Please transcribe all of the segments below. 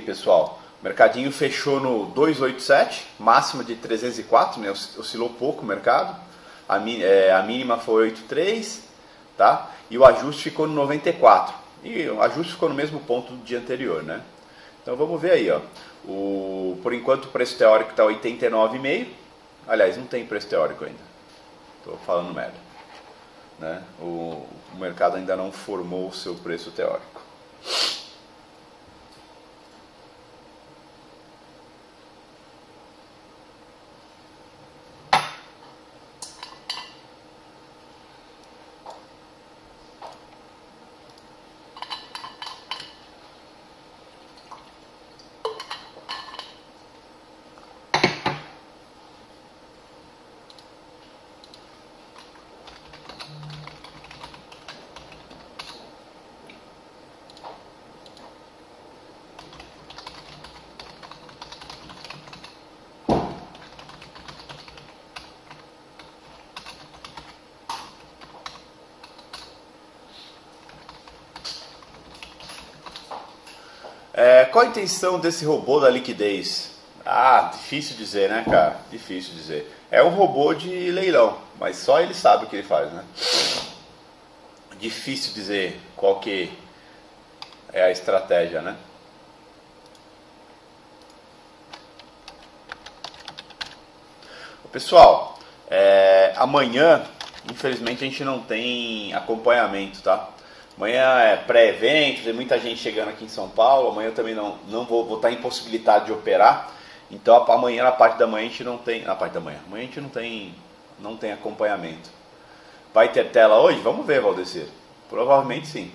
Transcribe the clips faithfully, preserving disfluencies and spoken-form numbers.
pessoal. O mercadinho fechou no duzentos e oitenta e sete, máxima de trezentos e quatro, né? Oscilou pouco o mercado. A, é, a mínima foi oitenta e três, tá? E o ajuste ficou no noventa e quatro. E o ajuste ficou no mesmo ponto do dia anterior, né? Então vamos ver aí, ó. O, por enquanto o preço teórico está oitenta e nove vírgula cinco. Aliás, não tem preço teórico ainda. Estou falando merda. Né? O, o mercado ainda não formou o seu preço teórico. É, qual a intenção desse robô da liquidez? Ah, difícil dizer, né, cara? Difícil dizer. É um robô de leilão, mas só ele sabe o que ele faz, né? Difícil dizer qual que é a estratégia, né? Pessoal, é, amanhã, infelizmente, a gente não tem acompanhamento, tá? Amanhã é pré-evento, tem muita gente chegando aqui em São Paulo. Amanhã eu também não, não vou, vou estar impossibilitado de operar. Então amanhã, na parte da manhã, a gente não tem. Na parte da manhã, amanhã a gente não tem, não tem acompanhamento. Vai ter tela hoje? Vamos ver, Valdecir. Provavelmente sim.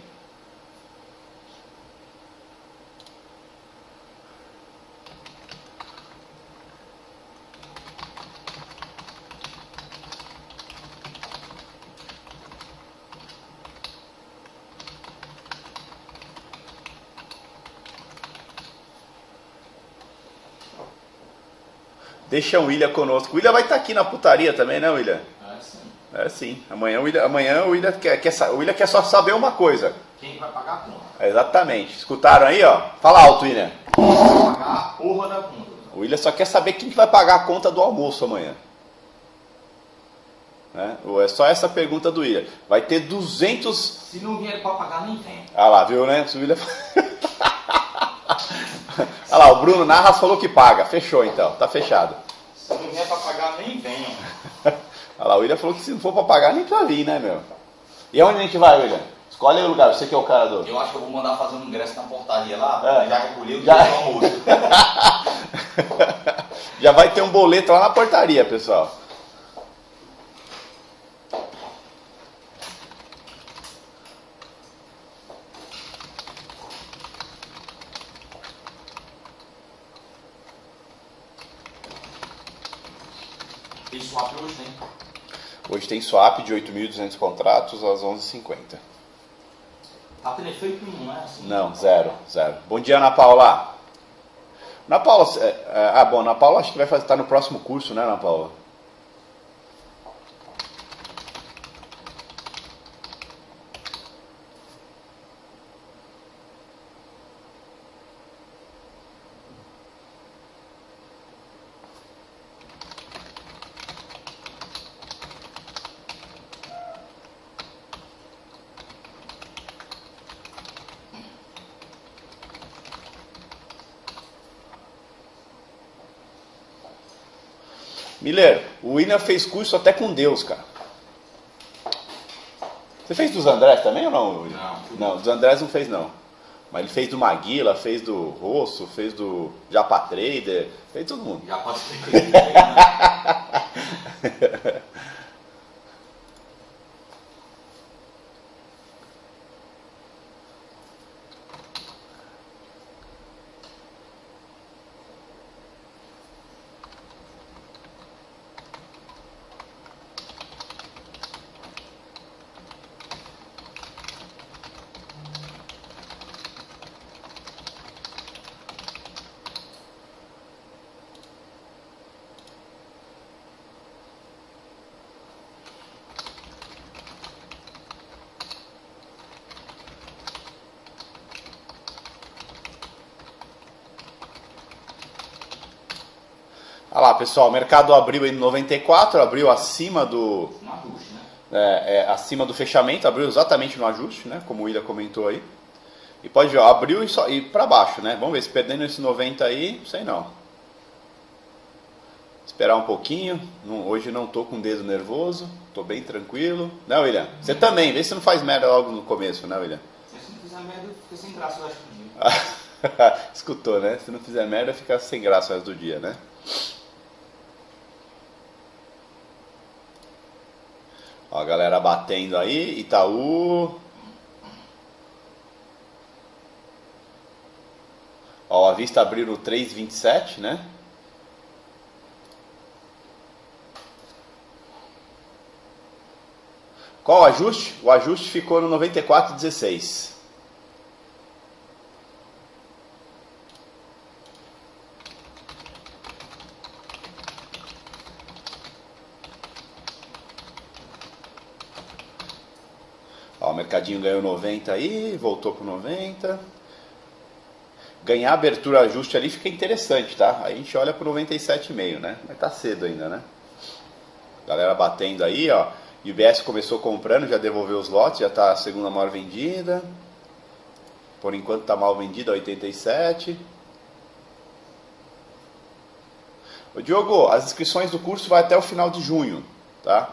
Deixa o William conosco. O William vai estar aqui na putaria também, né, William? É sim. É sim. Amanhã o William, amanhã o William, quer, quer, o William quer só saber uma coisa. Quem vai pagar a conta? Exatamente. Escutaram aí, ó? Fala alto, William. Quem vai pagar a porra da conta? O William só quer saber quem que vai pagar a conta do almoço amanhã. Né? É só essa pergunta do William. Vai ter duzentos... Se não vier para pagar, nem vem. Ah lá, viu, né? O William... Olha lá, o Bruno Narras falou que paga. Fechou então, tá fechado. Se não vier para pagar, nem vem. Olha lá, o William falou que se não for para pagar, nem pra vir, né, meu? E aonde a gente vai, William? Escolhe aí o lugar, você que é o cara do... Eu acho que eu vou mandar fazer um ingresso na portaria lá, É. já recolheu o Já... almoço. Já vai ter um boleto lá na portaria, pessoal. Tem swap hoje, tem? Hoje tem swap de oito mil e duzentos contratos às onze e cinquenta. Tá tendo efeito nenhum, não é assim? Não, zero, zero. Bom dia, Ana Paula. Ana Paula, é, é, ah, bom, Ana Paula acho que vai estar tá no próximo curso, né, Ana Paula? Miller, o William fez curso até com Deus, cara. Você fez dos Andrés também ou não, William? Não. Não, dos Andrés não fez não. Mas ele fez do Maguila, fez do Rosso, fez do Japa Trader, fez todo mundo. Já pode ser que ele tenha, né? Olha lá, pessoal, o mercado abriu em noventa e quatro, abriu acima do, Um ajuste, né? é, é, acima do fechamento, abriu exatamente no ajuste, né? Como o William comentou aí. E pode ver, ó, abriu e, só, e para baixo, né? Vamos ver, se perdendo esse noventa aí, sei não. Esperar um pouquinho. Não, hoje não tô com o dedo nervoso, tô bem tranquilo. Né, William? Você também, vê se não faz merda logo no começo, né, William? Se não fizer merda, fica sem graça o resto do dia. Escutou, né? Se não fizer merda, fica sem graça o resto do dia, né? Ó, a galera batendo aí, Itaú. Ó, a vista abriu no três e vinte e sete, né? Qual o ajuste? O ajuste ficou no noventa e quatro e dezesseis. Ó, o mercadinho ganhou noventa aí, voltou pro noventa. Ganhar abertura ajuste ali fica interessante, tá? Aí a gente olha pro noventa e sete vírgula cinco, né? Mas tá cedo ainda, né? Galera batendo aí, ó. U B S começou comprando, já devolveu os lotes, já tá a segunda maior vendida. Por enquanto tá mal vendida, oitenta e sete. Ô Diogo, as inscrições do curso vai até o final de junho, tá?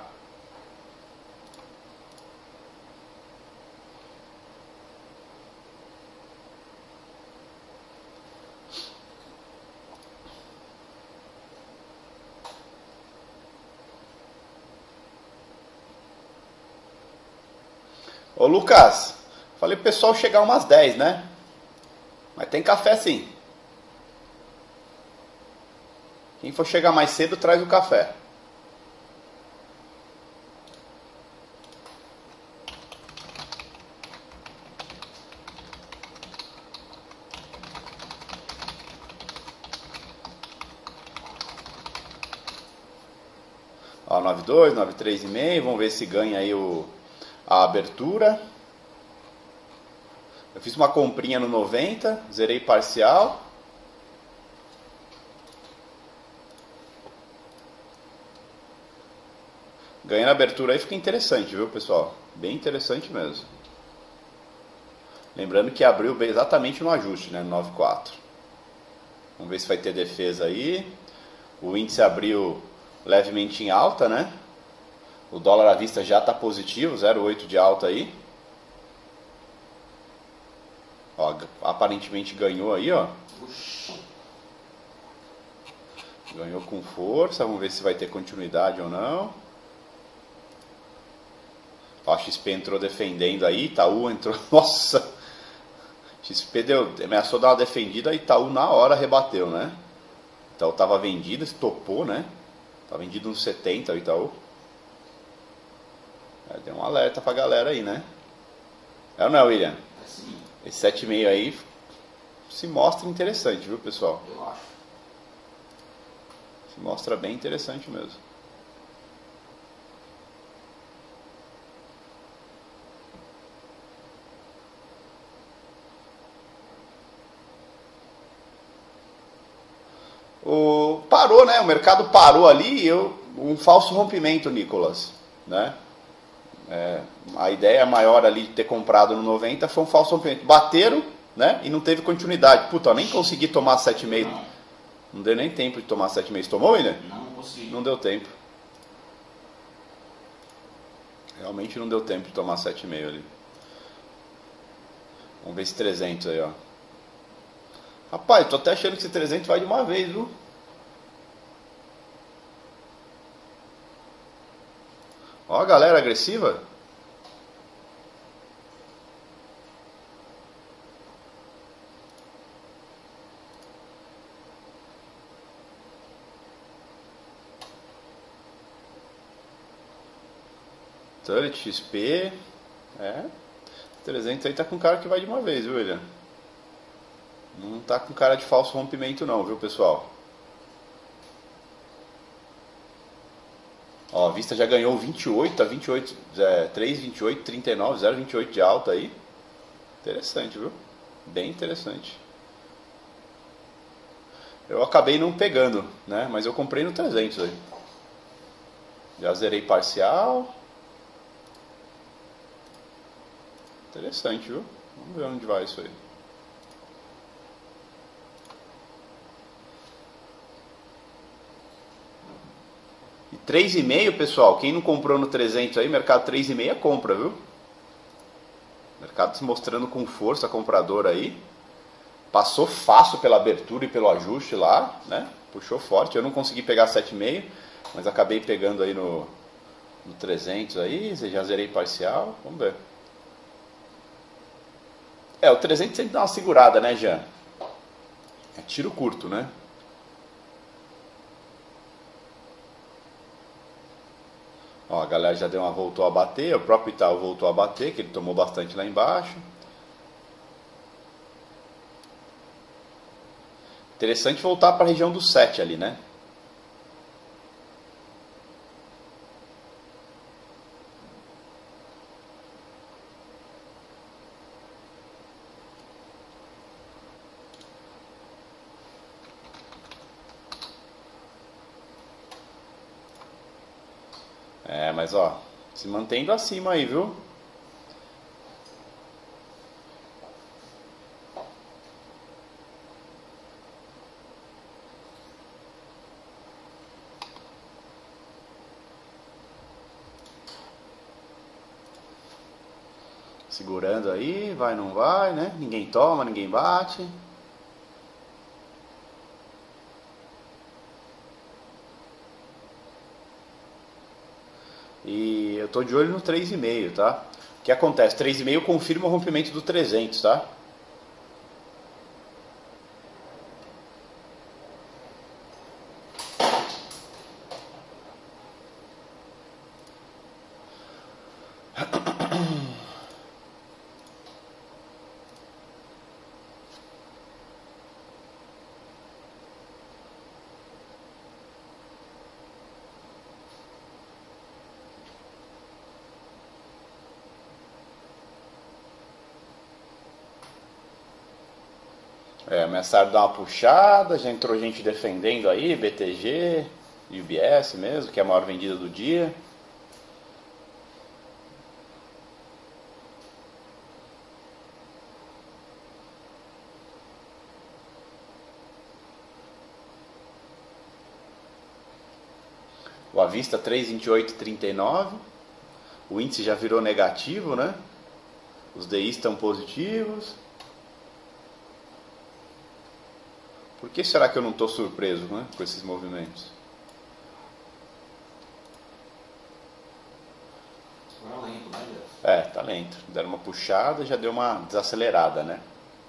Ô Lucas, falei pro pessoal chegar umas dez, né? Mas tem café sim. Quem for chegar mais cedo, traz o café. Ó, nove dois, nove três e meio, vamos ver se ganha aí o, a abertura. Eu fiz uma comprinha no noventa, zerei parcial. Ganhando a abertura aí fica interessante, viu, pessoal? Bem interessante mesmo. Lembrando que abriu exatamente no ajuste, né? No nove quatro. Vamos ver se vai ter defesa aí. O índice abriu levemente em alta, né? O dólar à vista já está positivo, zero vírgula oito de alta aí. Ó, aparentemente ganhou aí, ó. Ganhou com força. Vamos ver se vai ter continuidade ou não. Ó, a X P entrou defendendo aí, Itaú entrou... Nossa! X P deu, ameaçou dar uma defendida, Itaú na hora rebateu, né? Itaú estava vendido, topou, né? Tá vendido uns setenta o Itaú. É, deu um alerta pra galera aí, né? É ou não é, William? É sim. Esse sete vírgula cinco aí se mostra interessante, viu, pessoal? Eu acho. Se mostra bem interessante mesmo. O, parou, né? O mercado parou ali, eu, um falso rompimento, Nicolas, né? É, a ideia maior ali de ter comprado no noventa foi um falso rompimento. Bateram, né? E não teve continuidade. Puta, eu nem consegui tomar sete vírgula cinco. Não. Não deu nem tempo de tomar sete vírgula cinco. Tomou, William? Não, não consegui. Não deu tempo. Realmente não deu tempo de tomar sete vírgula cinco ali. Vamos ver esse trezentos aí, ó. Rapaz, tô até achando que esse trezentos vai de uma vez, viu? Ó a galera agressiva. Turret, X P. É. trezentos aí tá com cara que vai de uma vez, viu, William? Não tá com cara de falso rompimento não, viu, pessoal? Ó, a Vista já ganhou vinte e oito, tá vinte e oito, é, três, vinte e oito, trinta e nove, zero vírgula vinte e oito de alta aí. Interessante, viu? Bem interessante. Eu acabei não pegando, né? Mas eu comprei no trezentos aí. Já zerei parcial. Interessante, viu? Vamos ver onde vai isso aí. E três e meio, pessoal, quem não comprou no trezentos aí, mercado três e meio é compra, viu? Mercado se mostrando com força comprador aí. Passou fácil pela abertura e pelo ajuste lá, né? Puxou forte. Eu não consegui pegar sete e meio, mas acabei pegando aí no, no trezentos aí, já zerei parcial. Vamos ver. É, o trezentos sempre dá uma segurada, né, Jean? É tiro curto, né? Ó, a galera já deu uma, voltou a bater, o próprio Itaú voltou a bater, que ele tomou bastante lá embaixo. Interessante voltar para a região do sete ali, né? É, mas ó, se mantendo acima aí, viu? Segurando aí, vai, não vai, né? Ninguém toma, ninguém bate. E eu tô de olho no três e meio, tá? O que acontece? três e meio confirma o rompimento do trezentos, tá? É, ameaçaram dar uma puxada, já entrou gente defendendo aí, B T G, U B S mesmo, que é a maior vendida do dia. O Avista três vinte e oito trinta e nove. O índice já virou negativo, né? Os D Is estão positivos. Por que será que eu não estou surpreso, né, com esses movimentos? Agora é lento, né, Jeff? É, tá lento. Deram uma puxada, já deu uma desacelerada, né?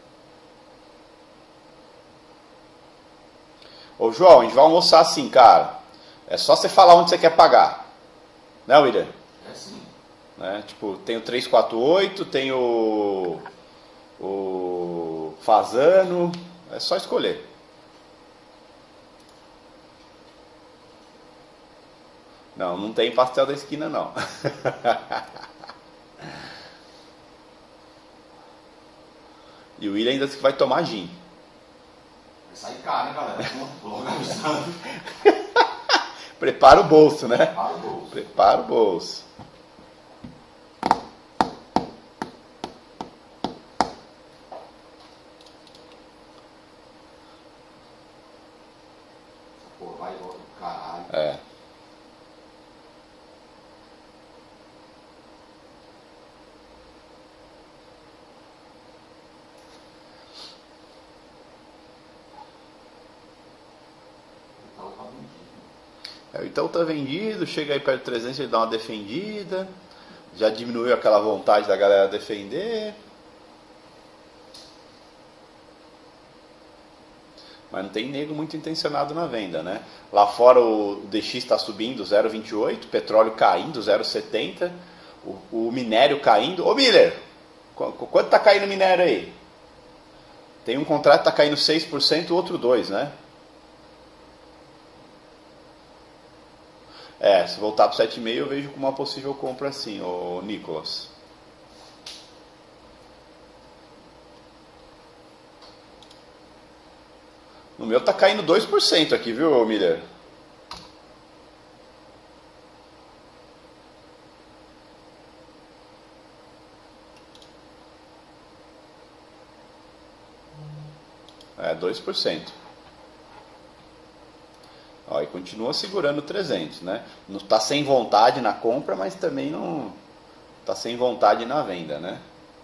Ô João, a gente vai almoçar assim, cara. É só você falar onde você quer pagar. Né, William? É sim. Né? Tipo, tem o trezentos e quarenta e oito, tem o, o Fazano. É só escolher. Não, não tem pastel da esquina, não. E o William ainda disse que vai tomar gin. Vai sair caro, né, galera? Logo avisando. Prepara o bolso, né? Para o bolso. Prepara o bolso. Pô, vai e volta do caralho. É. Então tá vendido. É, o Itaú tá vendido, chega aí perto de trezentos, ele dá uma defendida. Já diminuiu aquela vontade da galera defender. Mas não tem nego muito intencionado na venda, né? Lá fora o D X está subindo zero vírgula vinte e oito, petróleo caindo zero vírgula setenta, o, o minério caindo. Ô Miller, qu quanto tá caindo o minério aí? Tem um contrato que tá caindo seis por cento, o outro dois por cento, né? É, se voltar para sete vírgula cinco eu vejo como uma possível compra assim, ô Nicolas. No meu tá caindo dois por cento aqui, viu, Miller? É, dois por cento. Ó, e continua segurando trezentos, né? Não está sem vontade na compra, mas também não está sem vontade na venda, né?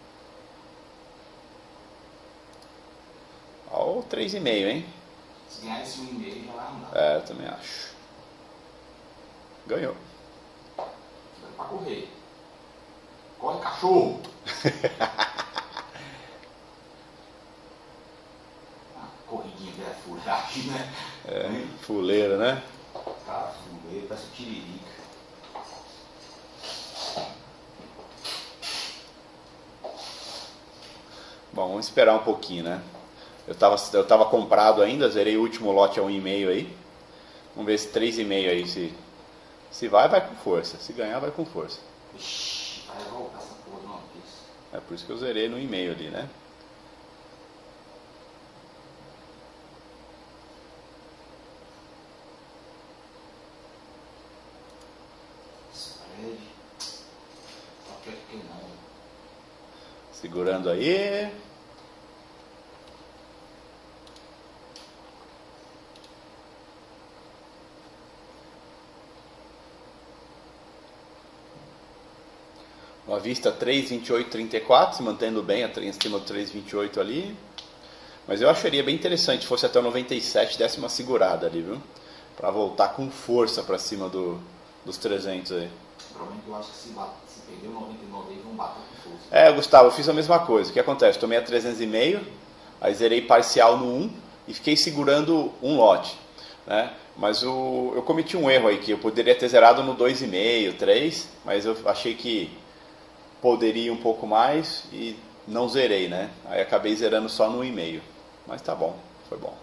Ó, o três vírgula cinco, hein? Se ganhar esse um vírgula cinco já vai andar. É, eu também acho. Ganhou. Dá pra correr. Corre, cachorro! Corridinha que é furagem, né? É, fuleiro, né? Cara, fuleiro, parece tiririca. Bom, vamos esperar um pouquinho, né? Eu tava, eu tava comprado ainda, zerei o último lote a um vírgula cinco aí. Vamos ver esse três vírgula cinco aí, se, se vai, vai com força. Se ganhar, vai com força. Ixi, vai voltar essa porra de uma vez. É por isso que eu zerei no um vírgula cinco ali, né? Spread. Só que que não. Segurando aí. Uma vista três vinte e oito trinta e quatro, se mantendo bem, acima do três vinte e oito ali. Mas eu acharia bem interessante se fosse até o noventa e sete, desse uma segurada ali, viu? Pra voltar com força pra cima do, dos trezentos aí. Provavelmente eu acho que se, bate, se perder o noventa e nove aí vão bater com força. É, Gustavo, eu fiz a mesma coisa. O que acontece? Tomei a trezentos e cinco, aí zerei parcial no um e fiquei segurando um lote, né? Mas o, eu cometi um erro aí, que eu poderia ter zerado no dois vírgula cinco, três, mas eu achei que poderia um pouco mais e não zerei, né? Aí acabei zerando só no um vírgula cinco. Mas tá bom, foi bom.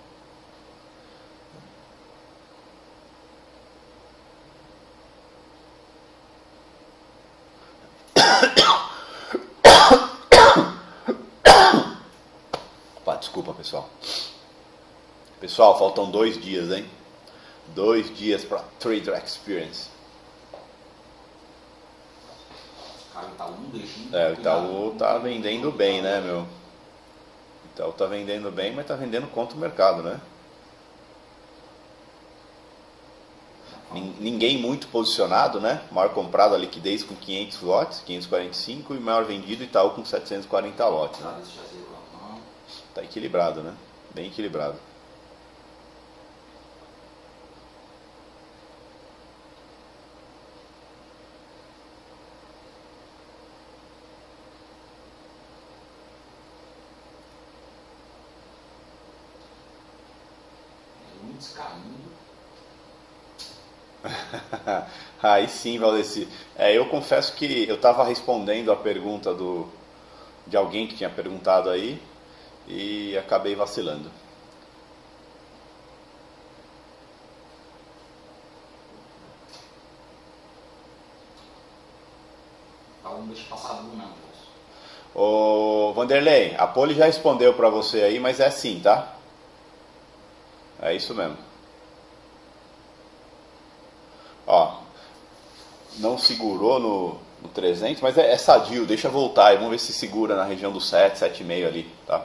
Opa, desculpa, pessoal. Pessoal, faltam dois dias, hein? Dois dias para Trader Experience. Cara, o Itaú não deixa. É, o Itaú tá vendendo bem, né, meu? O Itaú tá vendendo bem, mas tá vendendo contra o mercado, né? Ninguém muito posicionado, né? Maior comprado a liquidez com quinhentos lotes, quinhentos e quarenta e cinco, e maior vendido Itaú com setecentos e quarenta lotes, né? Tá equilibrado, né? Bem equilibrado. Descaindo. Aí sim, Valdeci. É, eu confesso que eu estava respondendo a pergunta do, de alguém que tinha perguntado aí e acabei vacilando. Não deixa passar do não. Ô, Vanderlei, a Poli já respondeu para você aí, mas é sim, tá? É isso mesmo. Ó, não segurou no, no trezentos, mas é, é sadio, deixa voltar aí, vamos ver se segura na região do sete, sete vírgula cinco ali, tá?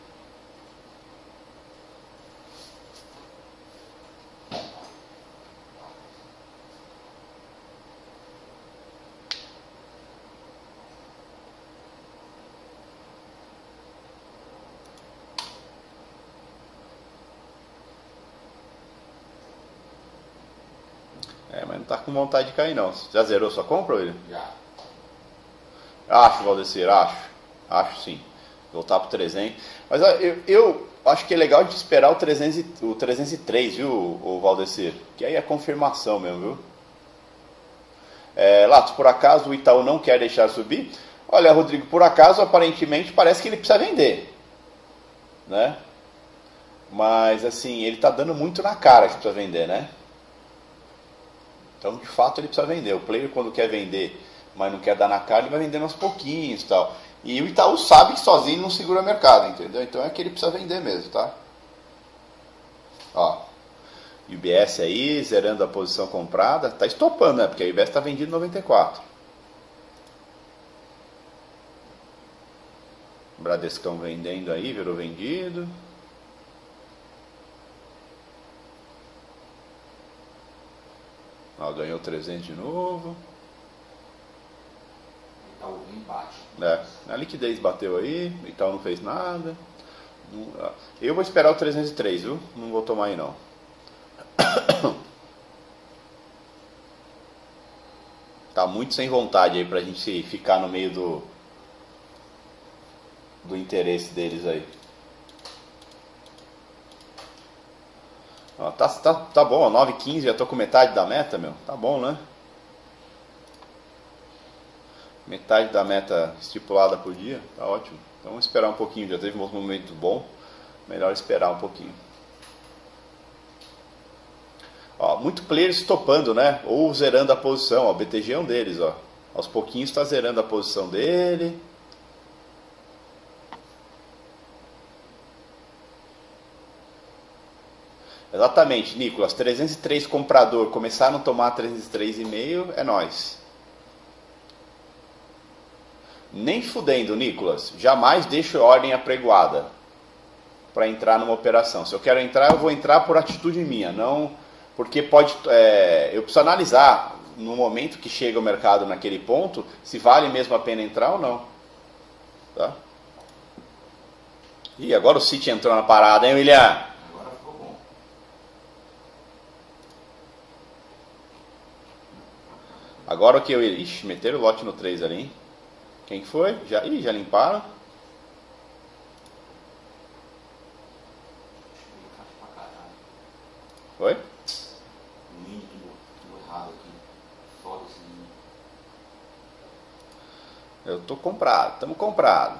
É, mas não tá com vontade de cair não. Já zerou sua compra, William? Já. Acho, Valdecir, acho. Acho sim. Voltar pro trezentos. Mas ó, eu, eu acho que é legal de esperar o, trezentos e, o trezentos e três, viu, o Valdecir? Que aí é confirmação mesmo, viu? É, Lato, por acaso o Itaú não quer deixar subir? Olha, Rodrigo, por acaso, aparentemente, parece que ele precisa vender. Né? Mas, assim, ele tá dando muito na cara que precisa vender, né? Então, de fato, ele precisa vender. O player, quando quer vender, mas não quer dar na cara, ele vai vendendo aos pouquinhos e tal. E o Itaú sabe que sozinho não segura o mercado, entendeu? Então é que ele precisa vender mesmo, tá? U B S aí, zerando a posição comprada. Tá estopando, né? Porque a U B S tá vendido noventa e quatro. Bradescão vendendo aí, virou vendido. Ó, ganhou trezentos de novo. Itaú empate. É, a liquidez bateu aí, Itaú não fez nada. Eu vou esperar o trezentos e três, viu? Não vou tomar aí não. Tá muito sem vontade aí pra gente ficar no meio do do interesse deles aí. Ó, tá, tá, tá bom, nove e quinze, já tô com metade da meta, meu. Tá bom, né? Metade da meta estipulada por dia, tá ótimo. Então vamos esperar um pouquinho, já teve um momento bom. Melhor esperar um pouquinho. Ó, muito player estopando, né? Ou zerando a posição. Ó, o B T G é um deles, ó. Aos pouquinhos está zerando a posição dele. Exatamente, Nicolas. trezentos e três comprador começaram a tomar trezentos e três vírgula cinco, é nóis. Nem fudendo, Nicolas. Jamais deixo ordem apregoada para entrar numa operação. Se eu quero entrar, eu vou entrar por atitude minha, não porque pode. É, eu preciso analisar no momento que chega o mercado naquele ponto se vale mesmo a pena entrar ou não. Tá? E agora o City entrou na parada, hein, William? Agora ficou bom. Agora o que eu. Ixi, meteram o lote no três ali, hein? Quem foi? Já, ih, já limparam? Oi? Lindo, tudo errado aqui. Foda esse menino. Eu tô comprado, estamos comprados.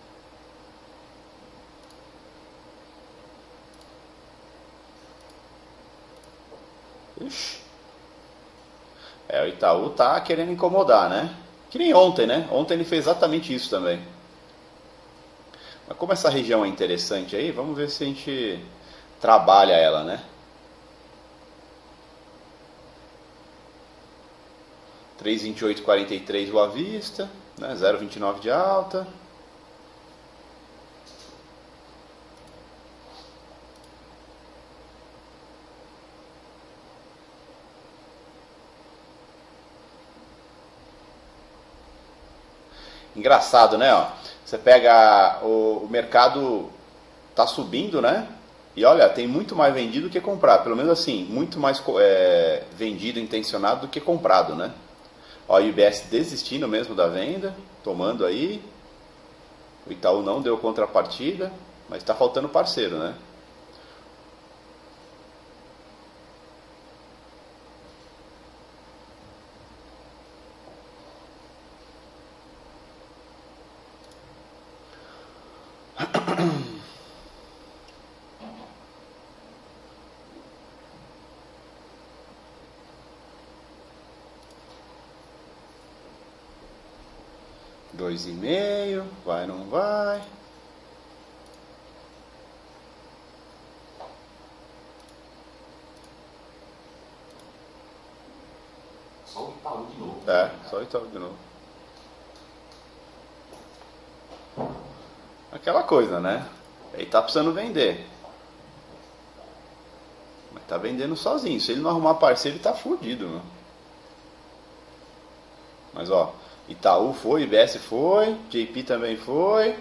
Ixi. É, o Itaú tá querendo incomodar, né? Que nem ontem, né? Ontem ele fez exatamente isso também. Mas como essa região é interessante aí, vamos ver se a gente trabalha ela, né? três vinte e oito quarenta e três o à vista, né? zero vinte e nove de alta. Engraçado, né? Ó, você pega o, o mercado tá subindo, né? E olha, tem muito mais vendido do que comprado. Pelo menos assim, muito mais é, vendido, intencionado do que comprado, né? Ó, o U B S desistindo mesmo da venda, tomando aí. O Itaú não deu contrapartida, mas está faltando parceiro, né? Dois e meio, vai não vai? Só o Itaú de novo. É, só o Itaú de novo. Aquela coisa, né? Ele tá precisando vender. Mas tá vendendo sozinho. Se ele não arrumar parceiro, ele tá fudido, meu. Mas ó, Itaú foi, I B S foi, J P também foi.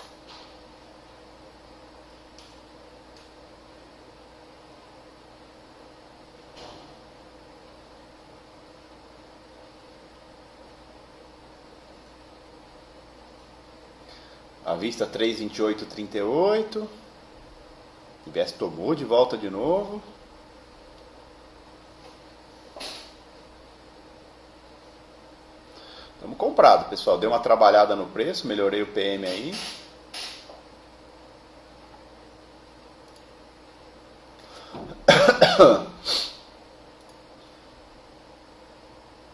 A vista três vinte e oito trinta e oito. I B S tomou de volta de novo. Estamos comprados, pessoal. Dei uma trabalhada no preço, melhorei o P M aí.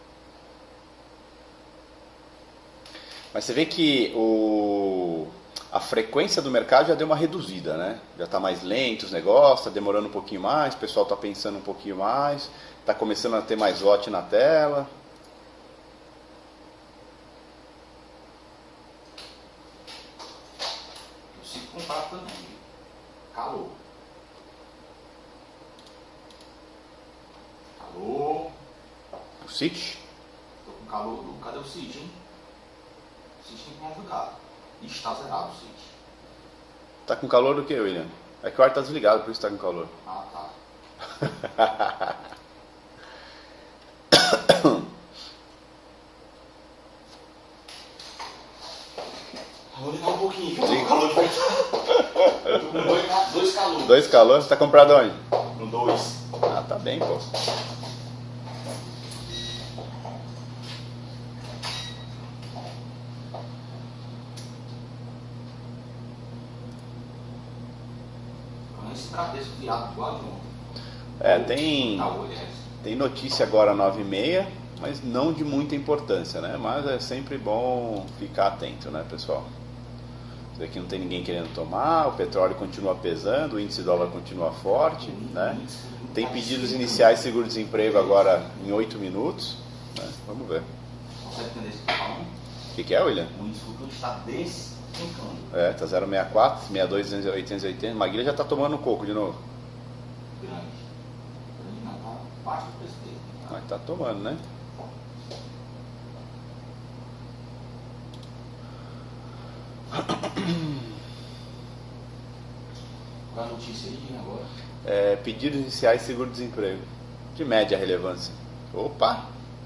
Mas você vê que o a frequência do mercado já deu uma reduzida, né? Já está mais lento os negócios, está demorando um pouquinho mais, o pessoal está pensando um pouquinho mais, está começando a ter mais lote na tela. Eu consigo comprar também. Calor. Calor. O City? Tô com calor do... Cadê o City, hein? O City tem que me ajudar. Ixi, tá zerado o City. Tá com calor do que, William? É que o ar tá desligado, por isso tá com calor. Ah, tá. Vou ligar um pouquinho, que eu tô com calor de voltar. Eu tô com dois, dois calores. Dois calores? Você tá comprado onde? No dois. Ah, tá bem, pô. Esse Bradesco virado igual de ontem. É, tem, Tá, olha, tem notícia agora nove e meia, mas não de muita importância, né? Mas é sempre bom ficar atento, né, pessoal? Isso aqui não tem ninguém querendo tomar, o petróleo continua pesando, o índice dólar continua forte, né? Tem pedidos iniciais de seguro-desemprego agora em oito minutos, né? Vamos ver. Consegue entender isso que eu tô falando? O que, que é, William? O índice futuro está despencando. É, tá zero vírgula sessenta e quatro, sessenta e dois, oitocentos e oitenta. Maguila já tá tomando coco de novo. Grande. Grande não, tá baixo do preço dele. Mas tá tomando, né? Qual é a notícia aí agora? É, pedidos iniciais de seguro-desemprego. De média relevância. Opa!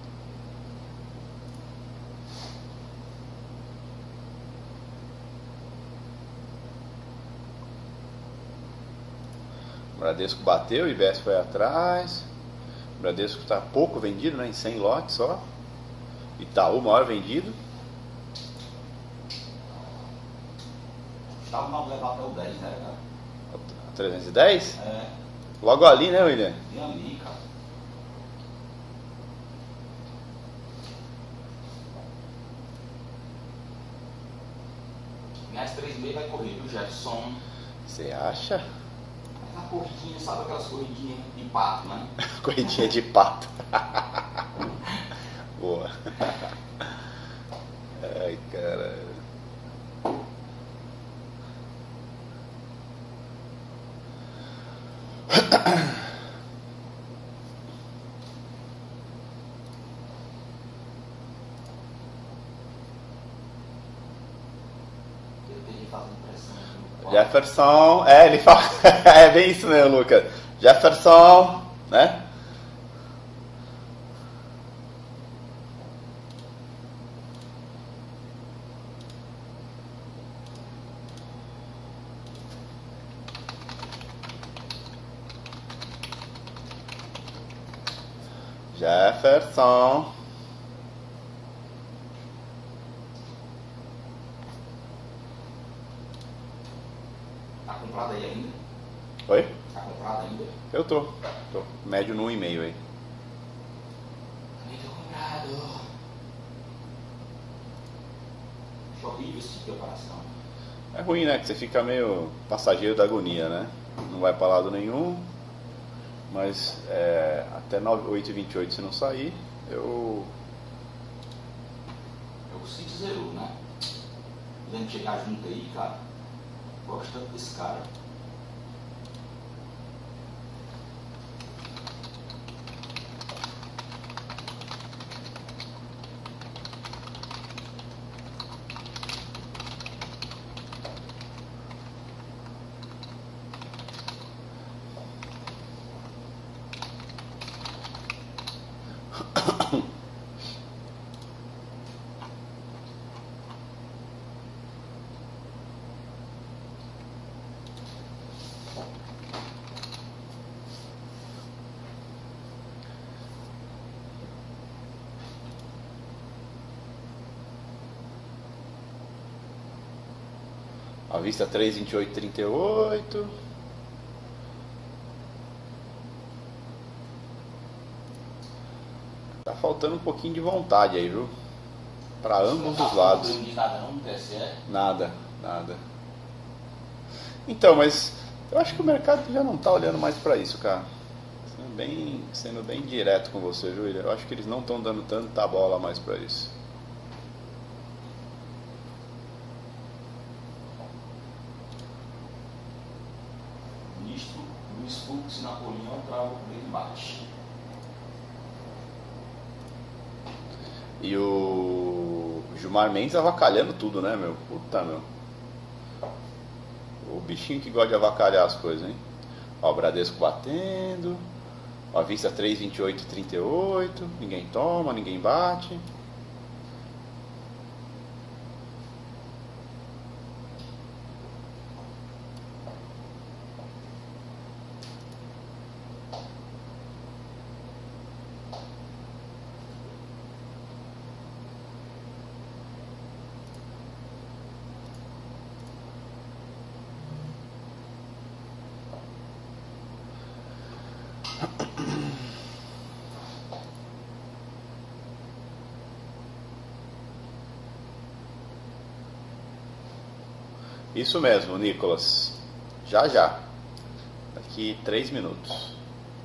O Bradesco bateu, o I B S foi atrás. O Bradesco está pouco vendido, né? Em cem lotes só. Itaú, maior vendido. Estava mal levar até o dez, né, cara? trezentos e dez? É, Logo ali, né, William? tem ali, cara. Nas três e meia vai correr, viu, Jefferson? Você acha? Mas a corridinha, sabe aquelas corridinhas de pato, né? Corridinha de pato. Boa. Ai, cara. Eu tenho que fazer impressão aqui no quarto. Jefferson, é, ele fala, é bem isso mesmo, Lucas. Jefferson, né? Jefferson. Tá comprado aí ainda? Oi? Tá comprado ainda? Eu tô. Tô. Médio no um e meio aí. Também tô comprado. Acho horrível esse tipo de operação. É ruim, né? Que você fica meio passageiro da agonia, né? Não vai pra lado nenhum. Mas é, até oito e vinte e oito se não sair, eu... Eu se zerou, né? Podendo chegar junto aí, cara. Gosto tanto desse cara. A vista três, vinte e oito, trinta e oito. Tá faltando um pouquinho de vontade aí, viu? Para ambos os lados. Não diz nada não, no T S E. Nada, nada. Então, mas eu acho que o mercado já não está olhando mais para isso, cara. Sendo bem, sendo bem direto com você, viu, William? Eu acho que eles não estão dando tanta bola mais para isso. Ministro Luiz Fux e Napoleão travam o embate. E o Gilmar Mendes avacalhando tudo, né, meu? Puta, meu. O bichinho que gosta de avacalhar as coisas, hein? Ó, o Bradesco batendo. Ó, a vista três, vinte e oito, trinta e oito. Ninguém toma, ninguém bate. Isso mesmo, Nicolas. Já já. Daqui três minutos.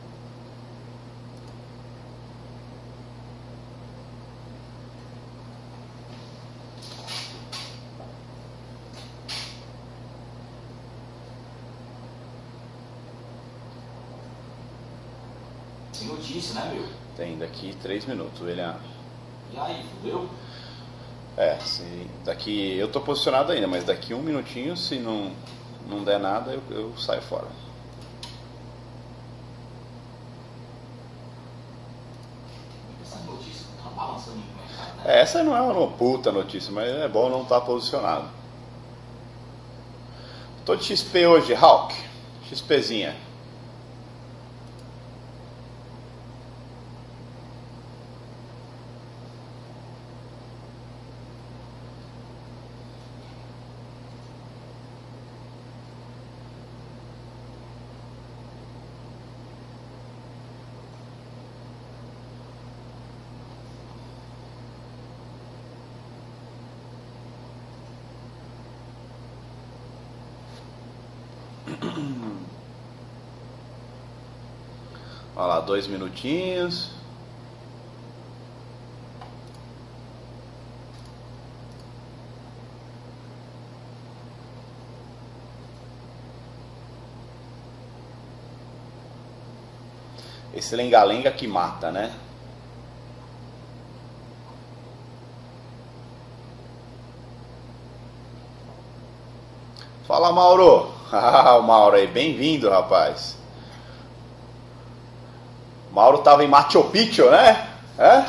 Tem notícia, né, meu? Tem daqui três minutos, William. E aí, fudeu? É, se daqui eu tô posicionado ainda, mas daqui um minutinho, se não, não der nada, eu, eu saio fora. Essa notícia tá balançando no mercado, né? É, essa não é uma puta notícia, mas é bom não estar posicionado. Tô de X P hoje, Hawk. XPzinha. Olha lá, dois minutinhos. Esse lenga-lenga que mata, né? Fala, Mauro. Ah, o Mauro aí, bem-vindo, rapaz. Mauro tava em Machu Picchu, né? É?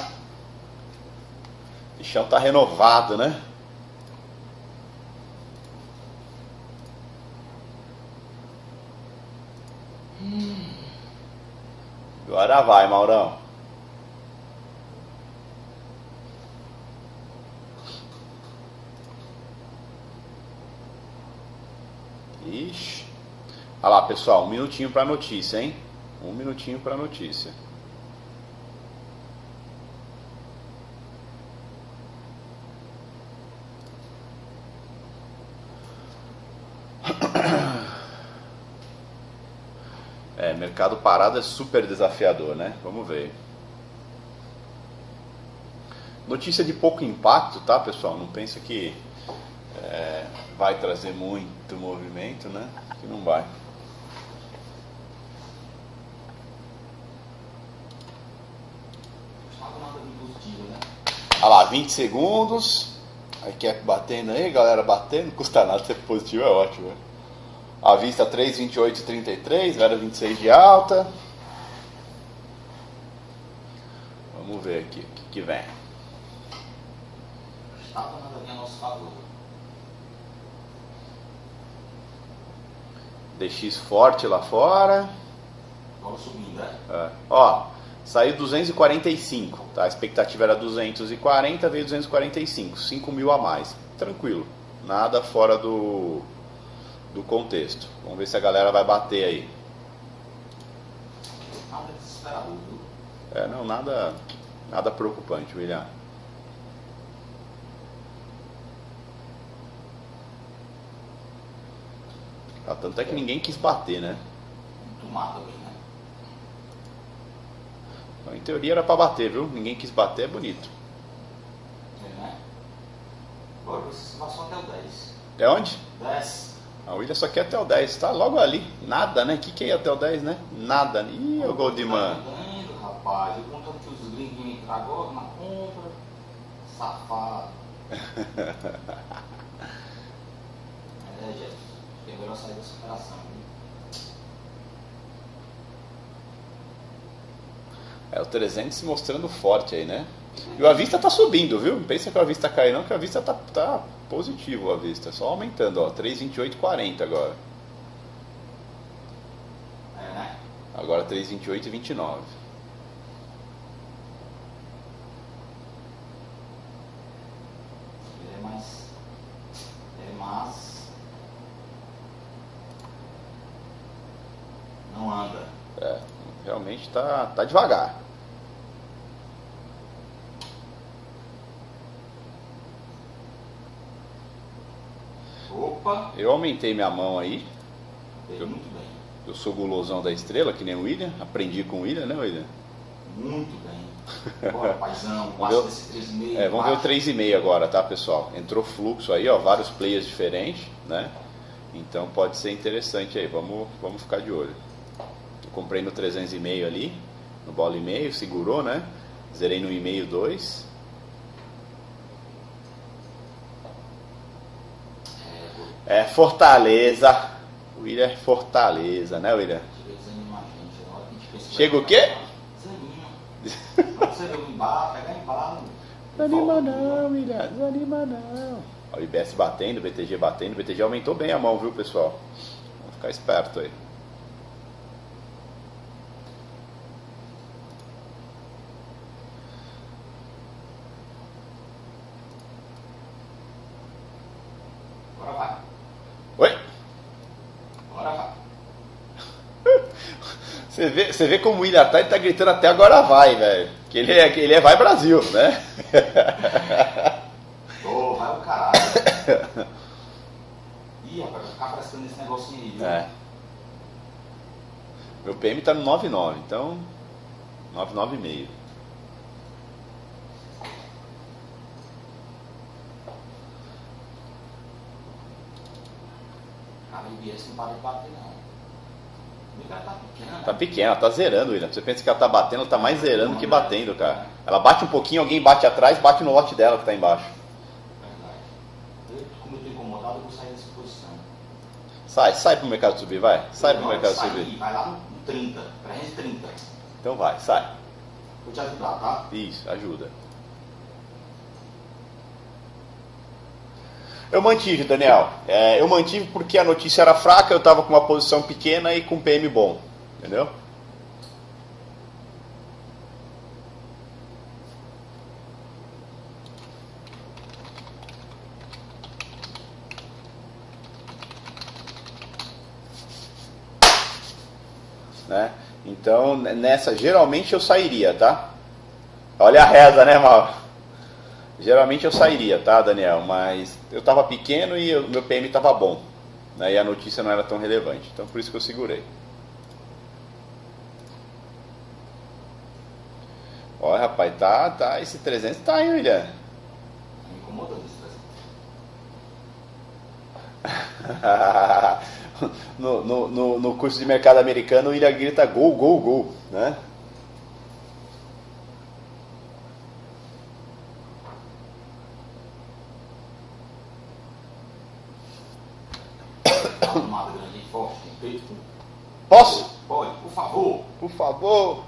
O bichão tá renovado, né? Agora vai, Maurão. Ixi. Olha lá, pessoal, um minutinho pra notícia, hein? Um minutinho pra notícia. É, mercado parado é super desafiador, né? Vamos ver. Notícia de pouco impacto, tá, pessoal? Não pensa que é, vai trazer muito movimento, né? Que não vai. Olha lá, vinte segundos. Aí quer batendo aí, galera batendo. Não custa nada ser positivo, é ótimo, né? A vista três, vinte e oito, trinta e três, zero vírgula vinte e seis de alta. Vamos ver aqui o que, que vem. Está tomando aqui a nosso favor. D X forte lá fora. Vamos subindo, né? É. Ó, saiu duzentos e quarenta e cinco, tá? A expectativa era duzentos e quarenta, veio duzentos e quarenta e cinco, cinco mil a mais. Tranquilo, nada fora do, do contexto. Vamos ver se a galera vai bater aí. Nada desesperador, viu? É, não, nada, nada preocupante, William. Tá Tanto é que ninguém quis bater, né? Muito mata bem, né? Então, em teoria era pra bater, viu? Ninguém quis bater, é bonito. É, né? Agora você passou até o dez. É onde? dez. A William só quer até o dez, tá logo ali. Nada, né? O que, que é ir até o dez, né? Nada. Ih, o Goldman. Tá entendendo, rapaz? Eu contando que os gringos entram agora na compra. Safado. É, Jefferson. É melhor sair dessa operação. Viu? É o trezentos se mostrando forte aí, né? E o Avista tá subindo, viu? Não pensa que o Avista cai não, que o Avista tá, tá positivo, o Avista. Só aumentando, ó. três vinte e oito quarenta agora. É, né? Agora três vinte e oito e vinte e nove. Ele é mais... É mais... Não anda. É, realmente tá, tá devagar. Opa! Eu aumentei minha mão aí. Veio muito bem. Eu sou gulosão da estrela, que nem o William. Aprendi com o William, né, William? Muito bem. Bora, paizão. Vamos Passa ver o- desse três e meio. É, vamos ver o três e meio agora, tá, pessoal? Entrou fluxo aí, ó, vários players diferentes, né? Então pode ser interessante aí, vamos, vamos ficar de olho. Eu comprei no trezentos e meio ali, no bola e meio, segurou, né? Zerei no e meio dois. É Fortaleza. O William é Fortaleza, né, William? Chega a desanimar a gente. Na hora que a gente pensa que Chega vai o quê? Desanima. Pra você ver o embalo, pegar embalo. Desanima não, William, desanima não. Ó, o I B S batendo, o B T G batendo, o B T G aumentou bem a mão, viu, pessoal? Vamos ficar esperto aí. Agora vai. Oi? Agora vai. Você vê, você vê como o William tá, ele tá gritando até agora vai, velho. Que ele é, que ele é vai Brasil, né? Ô, vai o caralho. Ih, rapaz, vai ficar prestando esse negocinho aí, viu? É. Meu P M tá no nove nove, então nove nove e meio. Cara, o I B S não para de bater, não. O cara tá pequeno, né? Tá pequena, tá zerando, William. Você pensa que ela tá batendo, ela tá mais zerando que batendo, cara. Ela bate um pouquinho, alguém bate atrás, bate no lote dela que tá embaixo. Verdade. Eu, como eu tô incomodado, eu vou sair dessa posição. Sai, sai pro mercado subir, vai. Sai pro Não, mercado sai, subir. vai lá no trinta, trezentos e trinta. Então vai, sai. Vou te ajudar, tá? Isso, ajuda. Eu mantive, Daniel. É, eu mantive porque a notícia era fraca, eu estava com uma posição pequena e com P M bom. Entendeu? Né? Então, nessa, geralmente eu sairia, tá? Olha a reza, né, Mal? Geralmente eu sairia, tá, Daniel? Mas eu tava pequeno e o meu P M tava bom, né? E a notícia não era tão relevante. Então, por isso que eu segurei. Olha, rapaz, tá, tá, esse trezentos tá aí, William. Me incomodando esse trezentos. no, no, no, no curso de mercado americano, o William grita gol, gol, gol, né? Arrumada, grande e forte, tem peito. Posso? Pode, por favor. Por favor.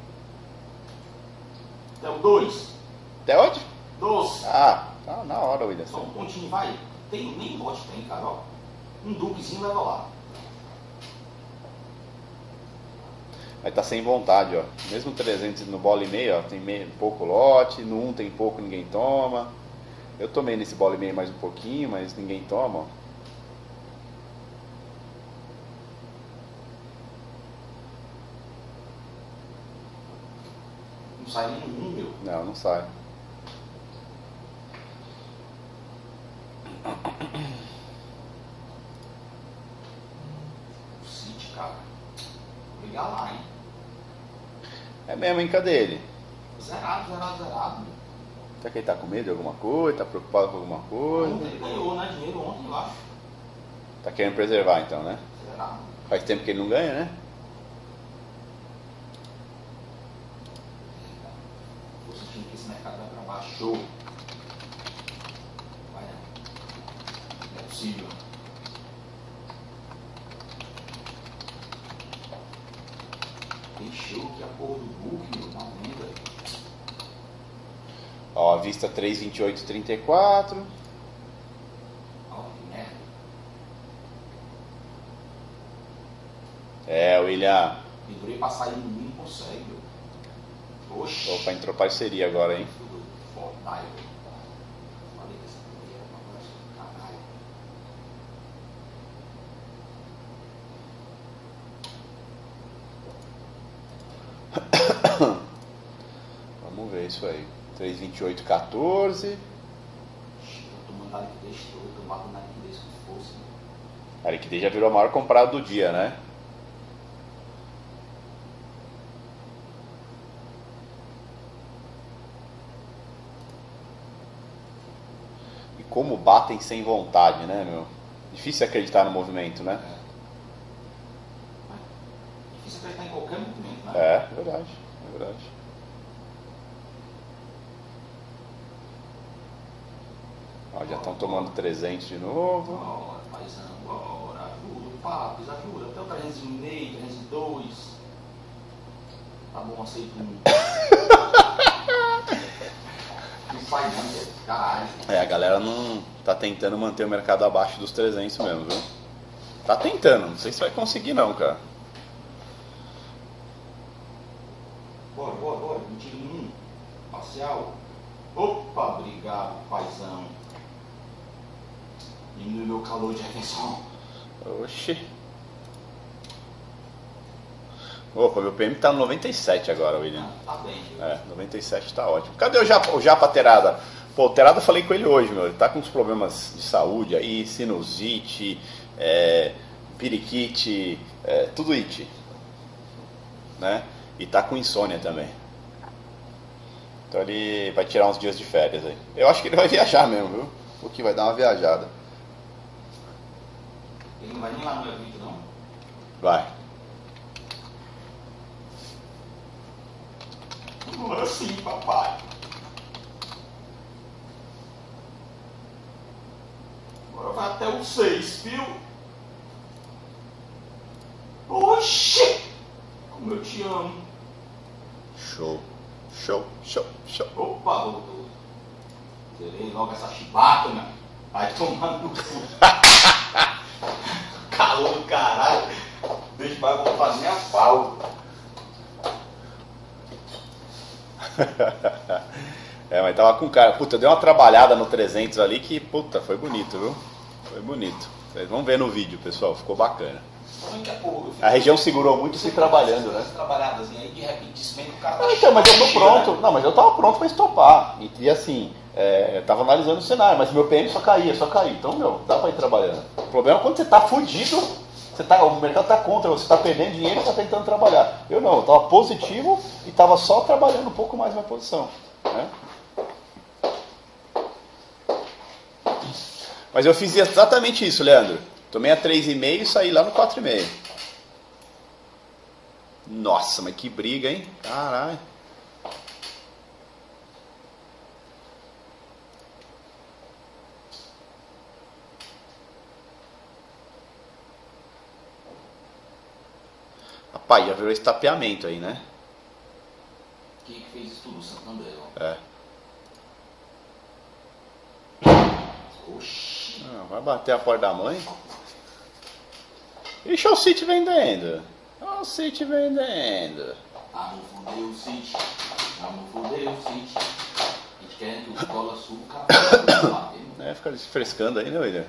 Até o dois. Até onde? doze. Ah, tá na hora, William. Só um pontinho, vai. Tem, nem lote tem, cara, ó. Um duquezinho leva lá. Aí tá sem vontade, ó. Mesmo trezentos no bola e meio, ó, tem meio, pouco lote, no um tem pouco, ninguém toma. Eu tomei nesse bola e meio mais um pouquinho, mas ninguém toma, ó. Não sai nem um, meu. Não, não sai. É mesmo, hein? Cadê ele? Zerado, zerado, zerado. Será que ele tá com medo de alguma coisa? Tá preocupado com alguma coisa? Ontem ele ganhou, né? Dinheiro ontem, eu acho. Tá querendo preservar então, né? Zerado. Faz tempo que ele não ganha, né? Tô sentindo que esse mercado vai pra baixo. Show. Vai, né? Não é possível. Encheu aqui a porra do book, meu, na venda. Ó, a vista três vinte e oito trinta e quatro. Ó, que merda. É, William. Pendurei pra sair no mínimo, consegue, meu. Oxi. Opa, entrou parceria agora, hein? Fortnite. Falei que essa mulher era uma coisa do caralho. Vamos ver isso aí. três vinte e oito quatorze. Eu tô mandando liquidez, eu tô batendo na liquidez com força. A liquidez já virou a maior comprada do dia, né? E como batem sem vontade, né, meu? Difícil acreditar no movimento, né? É. Difícil acreditar em qualquer movimento, né? É, é verdade, é verdade. Ó, já estão tomando trezentos de novo. Bora, paizão, bora, ajuda, papos, ajuda. Até o trezentos e meio, trezentos e dois. Tá bom, aceito um. Não faz não, velho. Caralho. É, a galera não tá tentando manter o mercado abaixo dos trezentos mesmo, viu? Tá tentando, não sei se vai conseguir não, cara. Bora, bora, bora. vinte e um. Parcial. Opa, obrigado, paizão. Diminui meu calor de retenção. Oxi. Opa, meu P M tá no noventa e sete agora, William. Tá bem, viu? É, noventa e sete tá ótimo. Cadê o Japa, o Japa Terada? Pô, o Terada eu falei com ele hoje, meu. Ele tá com uns problemas de saúde aí, sinusite, é, periquite, é, tudo it. Né? E tá com insônia também. Então ele vai tirar uns dias de férias aí. Eu acho que ele vai viajar mesmo, viu? Porque vai dar uma viajada. Ele não vai nem lá no evento, não? Vai. Agora sim, papai. Agora vai até o seis, viu? Oxi! Como eu te amo. Show. Show, show, show. Opa, voltou. Zerei logo essa chibata, meu. Vai tomar no cu. Calor do caralho. Deixa vai voltar nem a pau. É, mas tava com cara. Puta, deu uma trabalhada no trezentos ali que, puta, foi bonito, viu? Foi bonito. Vocês vão ver no vídeo, pessoal. Ficou bacana. A região segurou muito e fui trabalhando, né? Trabalhadas, e aí de repente desmendo o cara. Ah, então, mas eu tô pronto. Não, mas eu tava pronto pra estopar. E, e assim, é, eu tava analisando o cenário, mas meu P M só caía, só caía. Então, meu, dá pra ir trabalhando. O problema é quando você tá fudido, você tá, o mercado tá contra, você tá perdendo dinheiro e tá tentando trabalhar. Eu não, eu tava positivo e tava só trabalhando um pouco mais minha posição. Né? Mas eu fiz exatamente isso, Leandro. Tomei a três vírgula cinco e saí lá no quatro vírgula cinco. Nossa, mas que briga, hein? Caralho. Rapaz, já virou estapeamento aí, né? Quem que fez isso tudo? O Santander, ó. É. Oxi. Ah, vai bater a porta da mãe? Ixi, o City vendendo. Olha o City vendendo. Ah, não fudeu o City. Ah, não fudeu o City. A gente quer que o Cola Sul, o cara vai lá, viu? É, fica se frescando aí, né, William?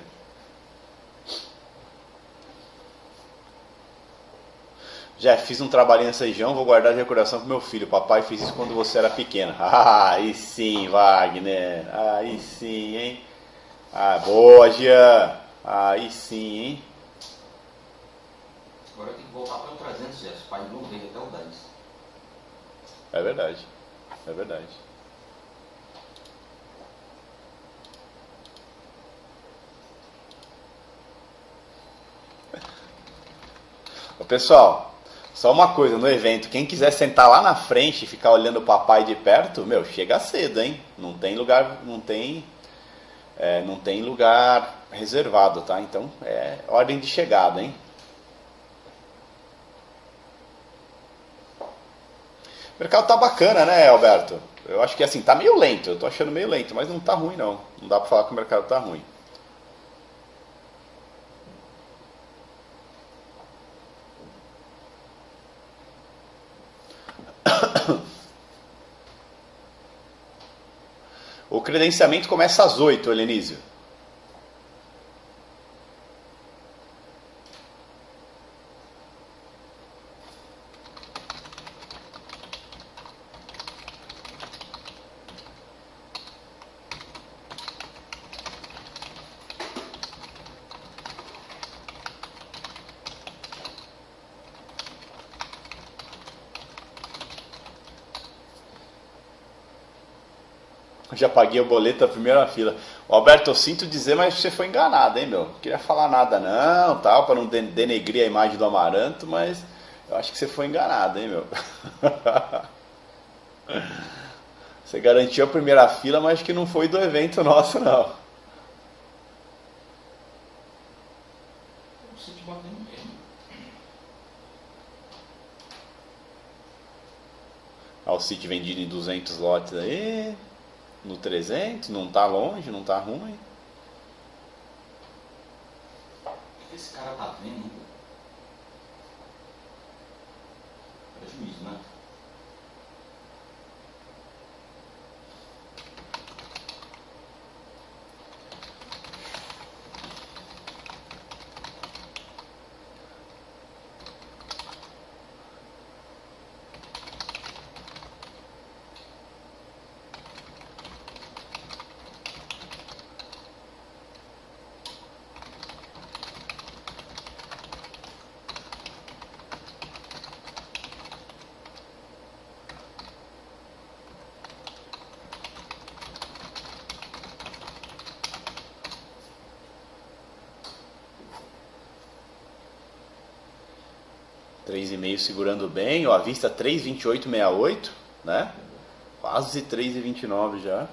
Jeff, fiz um trabalhinho nessa região, vou guardar de recordação pro meu filho. Papai fez isso quando você era pequeno. Ah, aí sim, Wagner. Aí sim, hein? Ah, boa, Jean. Aí sim, hein? Agora tem que voltar para o trezentos, Jess. O pai não veio até o dez. É verdade. É verdade. Ô, pessoal, só uma coisa, no evento, quem quiser sentar lá na frente e ficar olhando o papai de perto, meu, chega cedo, hein? Não tem lugar, não tem, é, não tem lugar reservado, tá? Então, é ordem de chegada, hein? O mercado tá bacana, né, Alberto? Eu acho que assim, tá meio lento, eu tô achando meio lento, mas não tá ruim não. Não dá pra falar que o mercado tá ruim. O credenciamento começa às oito, Helenísio. Já paguei o boleto da primeira fila. O Alberto, eu sinto dizer, mas você foi enganado, hein, meu? Não queria falar nada não, tal, para não denegrir a imagem do Amaranto, mas eu acho que você foi enganado, hein, meu? Você garantiu a primeira fila, mas que não foi do evento nosso, não. O City batendo mesmo. Olha o City vendido em duzentos lotes aí. No trezentos, não tá longe, não tá ruim. O que esse cara tá vendo? Prejuízo, né? três e meio segurando bem, ó, a vista três vinte e oito sessenta e oito, né? Quase três e vinte e nove já.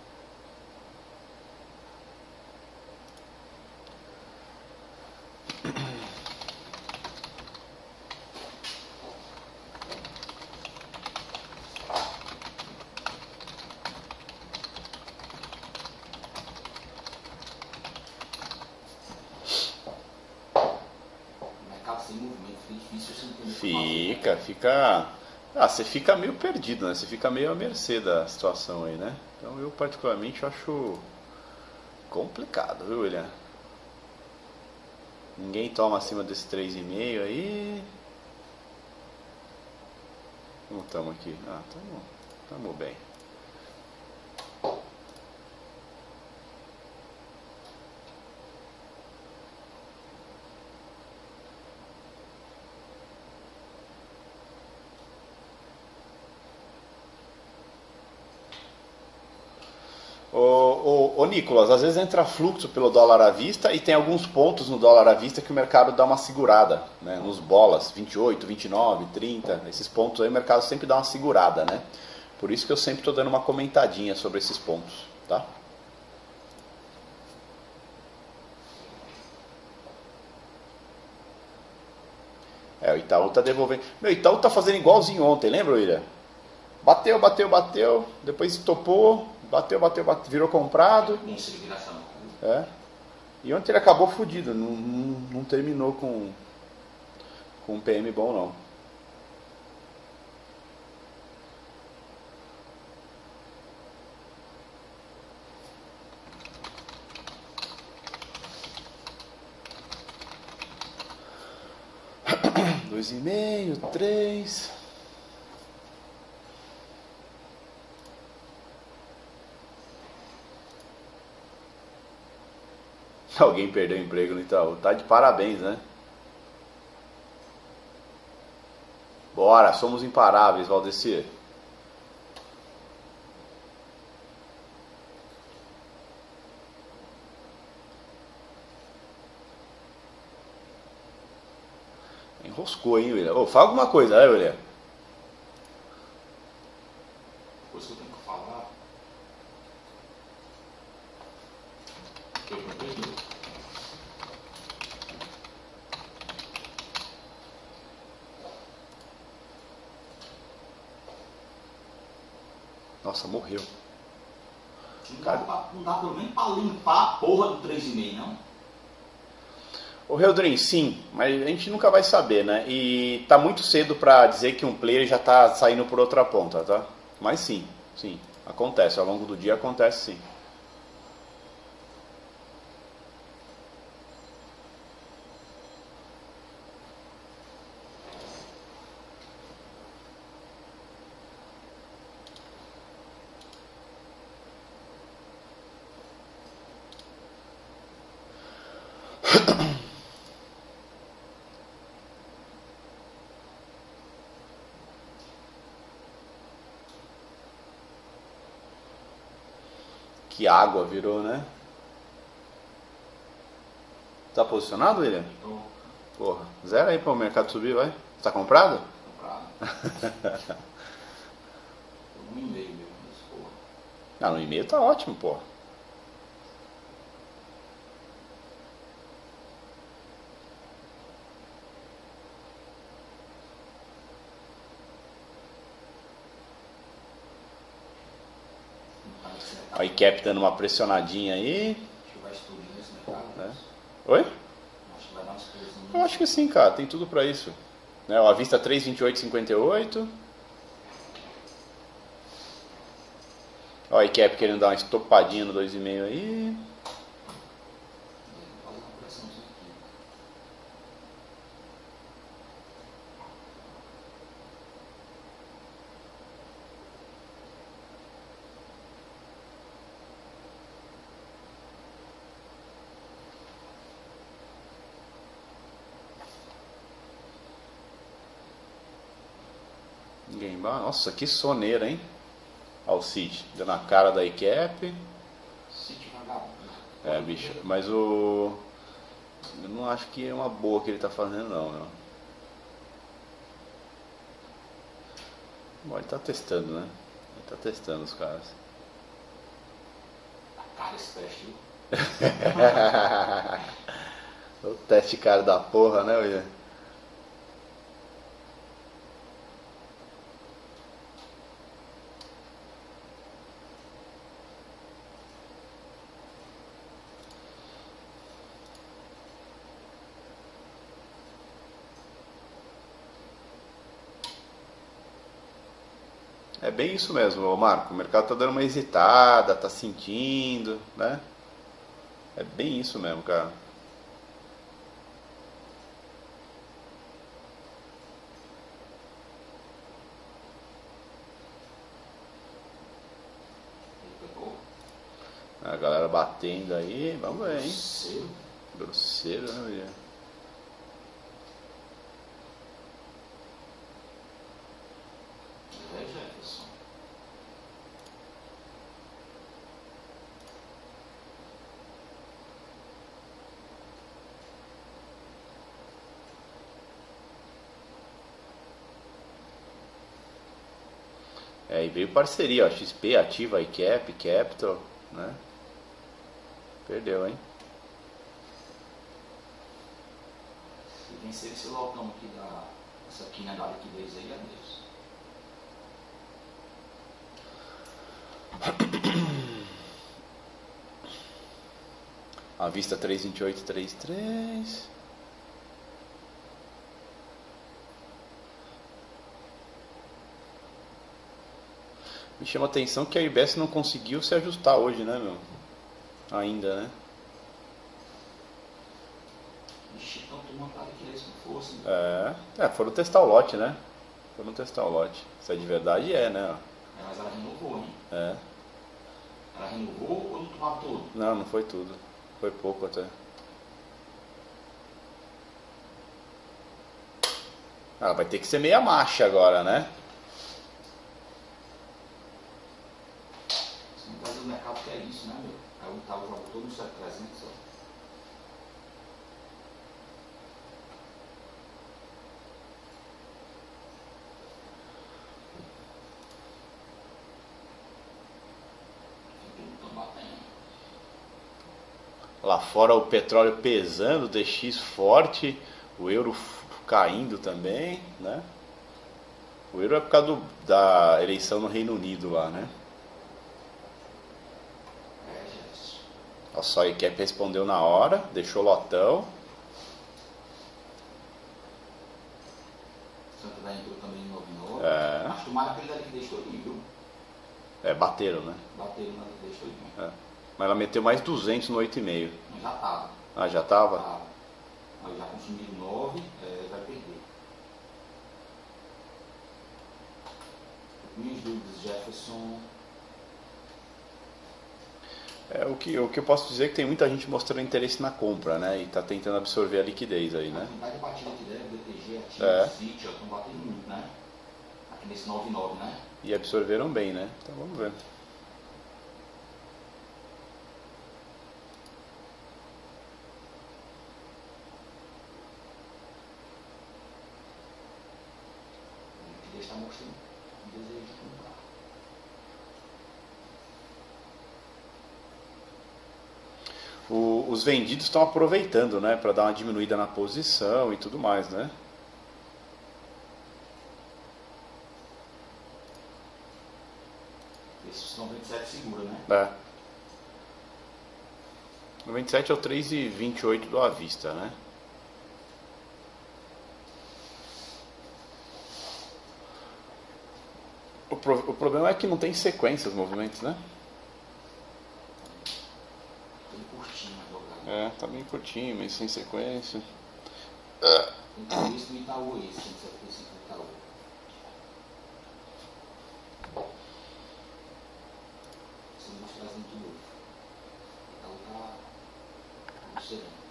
Fica, fica. Ah, você fica meio perdido, né? Você fica meio à mercê da situação aí, né? Então eu particularmente acho complicado, viu, William? Ninguém toma acima desse três e meio aí. Como estamos aqui? Ah, estamos tamo bem. Ô, ô, ô Nicolas, às vezes entra fluxo pelo dólar à vista e tem alguns pontos no dólar à vista que o mercado dá uma segurada, né? Nos bolas, vinte e oito, vinte e nove, trinta, esses pontos aí o mercado sempre dá uma segurada, né? Por isso que eu sempre estou dando uma comentadinha sobre esses pontos, tá? É, o Itaú tá devolvendo. Meu, o Itaú tá fazendo igualzinho ontem, lembra, William? Bateu, bateu, bateu, depois topou, bateu, bateu, bateu, virou comprado. É. E ontem ele acabou fudido, não, não, não terminou com, com um P M bom não. Dois e meio, três. Alguém perdeu o emprego no Itaú. Tá de parabéns, né? Bora, somos imparáveis, Valdecir. Enroscou, hein, William? Ô, fala alguma coisa, né, William? Coisa que eu tenho que falar. Eu não perdi. Nossa, morreu. Não dá, pra, não dá pelo menos pra limpar a porra do três e meio, não? O Reldrin, sim, mas a gente nunca vai saber, né? E tá muito cedo pra dizer que um player já tá saindo por outra ponta, tá? Mas sim, sim, acontece, ao longo do dia acontece sim. Que água virou, né? Tá posicionado, William? Tô Porra, zero aí para o mercado subir, vai. Tá comprado? comprado. Um e meio mesmo, mas porra. Ah, no e-mail tá ótimo, porra. Aí Cap dando uma pressionadinha aí. Acho que vai explodir nesse mercado. Né? Oi? Acho que vai dar uma explosão. Eu acho que sim, cara, tem tudo pra isso. Né? Ó, a vista três vinte e oito cinquenta e oito. Ó, a Cap querendo dar uma estopadinha no dois vírgula cinco aí. Fazer uma pressãozinha aqui. Ninguém. Nossa, que soneira, hein? Ó, o City, deu na cara da Icap. City vagabundo. É, bicho, mas o. Eu não acho que é uma boa que ele tá fazendo, não, meu. Bom, ele tá testando, né? Ele tá testando os caras. Cara, esse teste, viu? O teste cara da porra, né, William? É bem isso mesmo, ô Marco. O mercado tá dando uma hesitada, tá sentindo, né? É bem isso mesmo, cara. Ele pegou. A galera batendo aí, vamos ver, hein? Cedo. Grosseiro, né, William? É, Jefferson. É, e veio parceria, ó, X P, Ativa, iCap, Capital, né? Perdeu, hein? Se vencer esse lotão aqui da. Essa quina da liquidez aí, adeus. A vista três vinte e oito trinta e três. Me chama a atenção que a I B S não conseguiu se ajustar hoje, né, meu? Ainda, né? Ixi, então tomando pra liquidez com força. Né? É, é, foram testar o lote, né? Foram testar o lote. Se é de verdade, é, né? É, mas ela renovou, hein? É. Ela renovou ou não tomava tudo? Não, não foi tudo. Foi pouco até. Ah, vai ter que ser meia marcha agora, né? Você não vai do mercado que é isso, né, meu? Aí eu tava jogando todo no sete trezentos, ó. Lá fora o petróleo pesando, o D X forte, o euro caindo também, né? O euro é por causa do, da eleição no Reino Unido lá, né? É, gente. O Soicap respondeu na hora, deixou lotão. Santa da entrou também em nove nove. É. Acho que o Maracanã da liquidez foi ali, viu? É, bateram, né? Bateram na liquidez foi ali. É. Mas ela meteu mais duzentos no oito vírgula cinco. Mas já tava. Ah, já tava? Tava. Mas já consumiram nove, é, vai perder. Minhas dúvidas, Jefferson. É, o, que, o que eu posso dizer é que tem muita gente mostrando interesse na compra, né? E tá tentando absorver a liquidez aí, né? A quantidade de batida que deve, D T G, Ativa, É. City, estão batendo muito, né? Aqui nesse nove nove, né? E absorveram bem, né? Então vamos ver. A liquidez está mostrando um desejo de comprar. O, os vendidos estão aproveitando, né? Para dar uma diminuída na posição e tudo mais, né? Esses noventa e sete segura, né? É. noventa e sete é o três e vinte e oito do à vista, né? O, pro, o problema é que não tem sequência os movimentos, né? Bem curtinho a jogada. É, tá bem curtinho, mas sem sequência. Tem isso no Itaú aí, cento e setenta e cinco do Itaú. Você não traz muito novo. Itaú tá observando.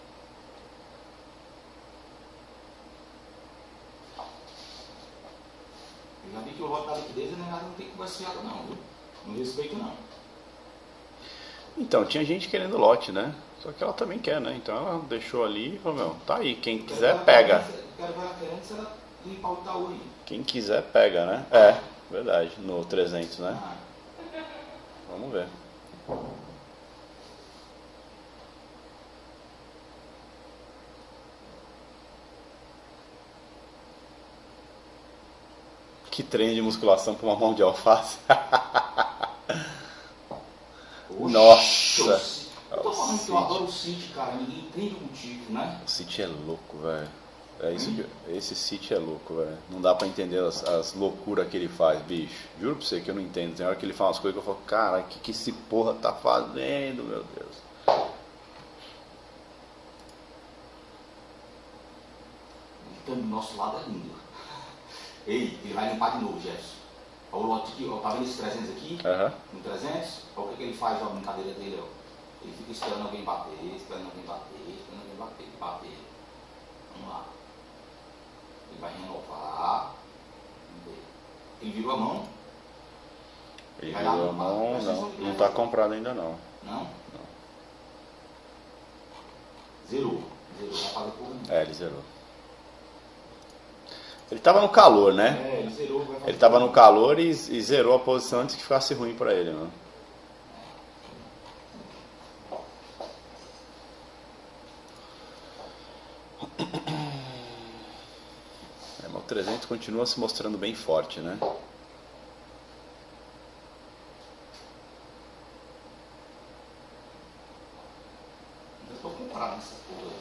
Eu já vi que o voto da liquidez não é nada, não tem conversa fiada não, viu? Não respeito não. Então, tinha gente querendo lote, né? Só que ela também quer, né? Então ela deixou ali e falou, meu, tá aí, quem quiser pega. Eu quero ver ela querendo se ela limpar o Itaú aí. Quem quiser pega, né? É, verdade, no trezentos, né? Ah, Vamos ver. Que treino de musculação com uma mão de alface. oxe, Nossa. Eu tô falando que eu adoro o City, cara. Ninguém entende o motivo, né? O City é louco, velho. É isso que, esse City é louco, velho. Não dá pra entender as, as loucuras que ele faz, bicho. Juro pra você que eu não entendo. Tem hora que ele fala umas coisas que eu falo, cara, o que, que esse porra tá fazendo, meu Deus. Ele tá do nosso lado é lindo. Ei, ele vai limpar de novo, Jefferson. Olha o lote aqui, ó. Tá vendo esse trezentos aqui? Aham. No trezentos, olha o que, que ele faz, ó, a brincadeira dele, ó. Ele fica esperando alguém bater, esperando alguém bater, esperando alguém bater, bater. Vamos lá. Ele vai renovar. Vamos ver. Ele virou a mão. Ele Vai lá virou a limpar. mão, Presta não, atenção que não ele tá vai- comprado ainda não. Não? Zerou. Zerou. Vai fazer por um. É, ele zerou. Ele tava no calor, né? É, ele zerou. Vai fazer Ele tava por um. no calor e, e zerou a posição antes que ficasse ruim pra ele, né? É, mas o trezentos continua se mostrando bem forte, né? Eu tô comprado nessa porra.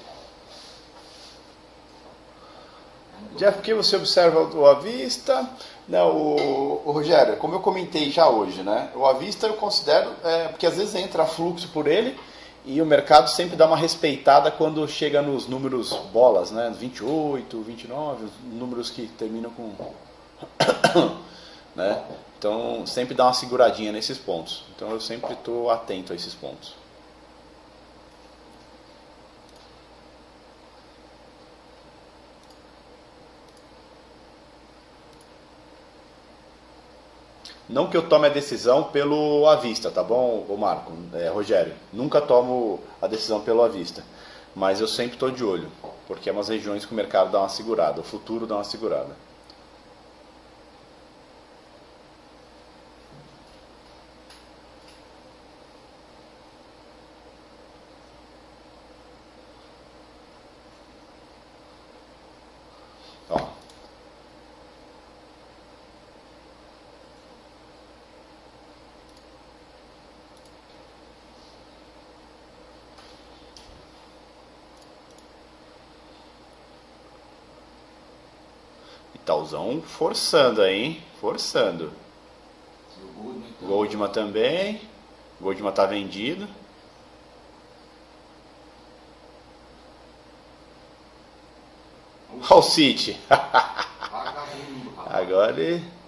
Eu não tô- Jeff, por que você observa o à vista? Não, o, o Rogério, como eu comentei já hoje, né? O à vista eu considero, é, porque às vezes entra fluxo por ele e o mercado sempre dá uma respeitada quando chega nos números bolas, né? vinte e oito, vinte e nove, os números que terminam com... né? Então sempre dá uma seguradinha nesses pontos. Então eu sempre estou atento a esses pontos. Não que eu tome a decisão pelo à vista, tá bom, ô Marco, é, Rogério? Nunca tomo a decisão pelo à vista, mas eu sempre estou de olho, porque é umas regiões que o mercado dá uma segurada, o futuro dá uma segurada. Itauzão forçando aí, hein? Forçando. Goldman também. Goldman tá vendido. Olha o City. Agora ele...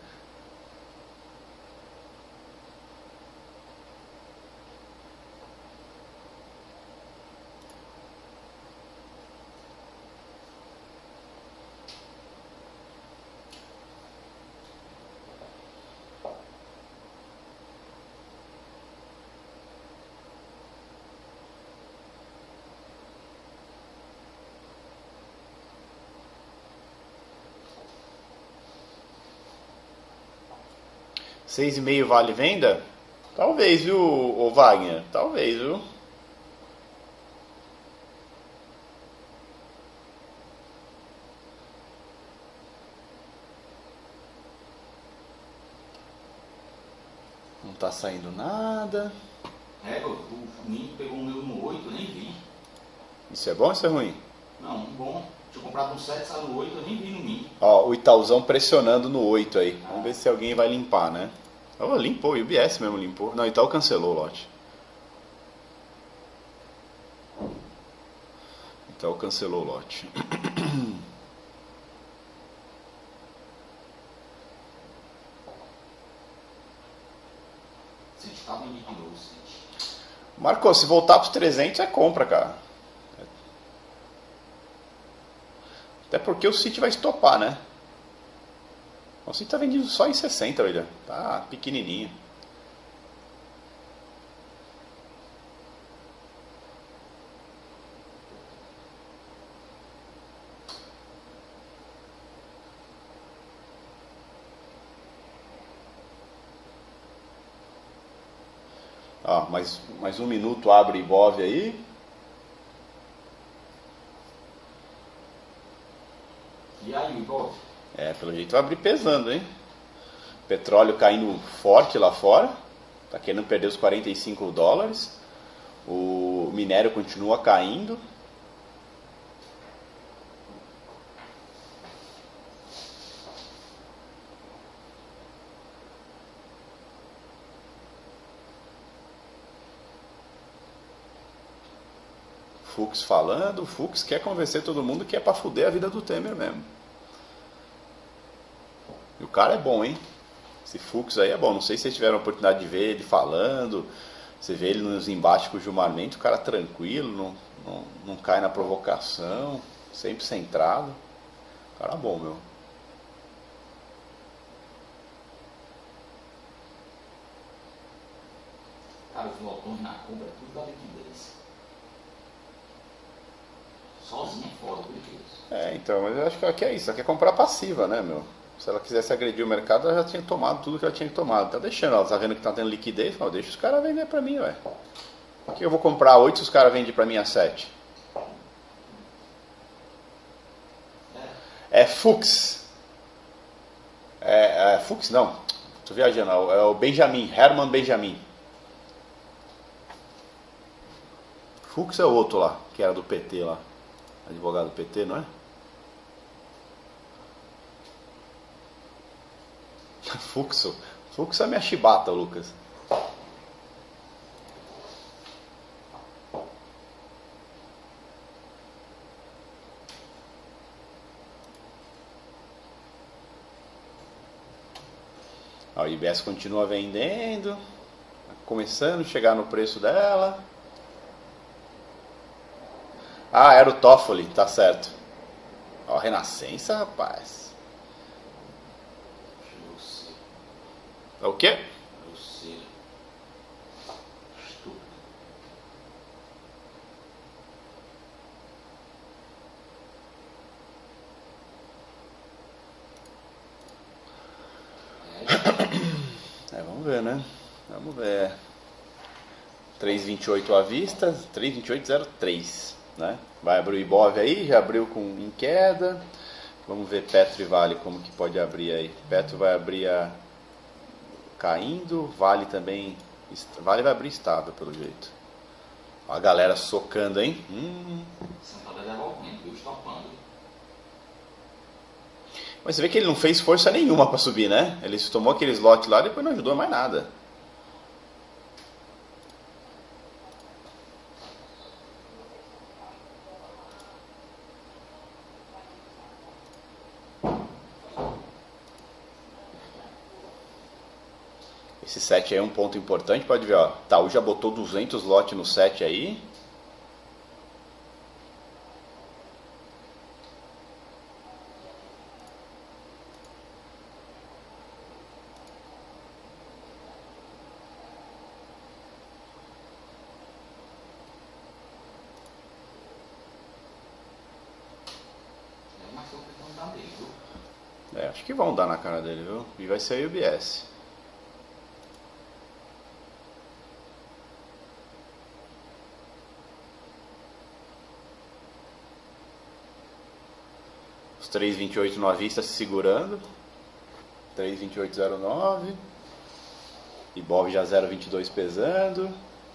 Seis e meio vale venda? Talvez, viu, ô Wagner? Talvez, viu? Não tá saindo nada. É, o Ninho pegou o meu no oito, eu nem vi. Isso é bom ou isso é ruim? Não, bom. Tinha comprado no sete, saiu no oito, eu nem vi no Ninho. Ó, o Itauzão pressionando no oito aí. Vamos ver se alguém vai limpar, né? Oh, limpou, o U B S mesmo limpou. Não, Itaú cancelou o lote. Itaú cancelou o lote. City tá bonito de novo, City. Marcos, se voltar para os trezentos é compra, cara. Até porque o City vai estopar, né? O City tá vendido só em sessenta, olha. Tá pequenininho. Ó, mais, mais um minuto abre o Ibov aí. E aí, Ibov? É, pelo jeito vai abrir pesando, hein? Petróleo caindo forte lá fora. Tá querendo perder os quarenta e cinco dólares. O minério continua caindo. Fux falando, o Fux quer convencer todo mundo que é pra fuder a vida do Temer mesmo. E o cara é bom, hein? Esse Fux aí é bom. Não sei se vocês tiveram a oportunidade de ver ele falando. Você vê ele nos embates com o Gilmar Mendes, o cara tranquilo, não, não, não cai na provocação, sempre centrado. Cara bom, meu. Cara, os lotões na compra é tudo da liquidez. Sozinho é fora do liquidez. É, então, mas eu acho que aqui é isso. Ela quer comprar passiva, né, meu? Se ela quisesse agredir o mercado, ela já tinha tomado tudo que ela tinha tomado. Tá deixando, ela tá vendo que tá tendo liquidez, fala, deixa os caras vender pra mim, ué. Por que eu vou comprar oito se os caras vendem pra mim a sete? É Fux. É, é Fux não. Tô viajando. É o Benjamin, Herman Benjamin. Fux é o outro lá, que era do P T lá. Advogado do P T, não é? Fuxo. Fuxo é minha chibata, Lucas. A I B S continua vendendo. Começando a chegar no preço dela. Ah, era o Toffoli, tá certo. Ó, Renascença, rapaz. É o quê? Grosseiro. Estúpido. É, vamos ver, né? Vamos ver. três vinte e oito à vista, três vinte e oito zero três, né? Vai abrir o Ibov aí, já abriu com, em queda. Vamos ver Petro e Vale como que pode abrir aí. Petro vai abrir a... caindo, Vale também, Vale vai abrir estável pelo jeito. Ó, a galera socando, hein? Hum. Santander devolvendo, viu? Estopando. Mas você vê que ele não fez força nenhuma para subir, né? Ele tomou aquele slot lá e depois não ajudou mais nada. Esse set aí é um ponto importante, pode ver, ó. Taú já botou duzentos lotes no set aí. É, acho que vão dar na cara dele, viu? E vai ser a U B S. Os três vinte e oito novistas se segurando. três vinte e oito zero nove. Ibov já zero vinte e dois pesando.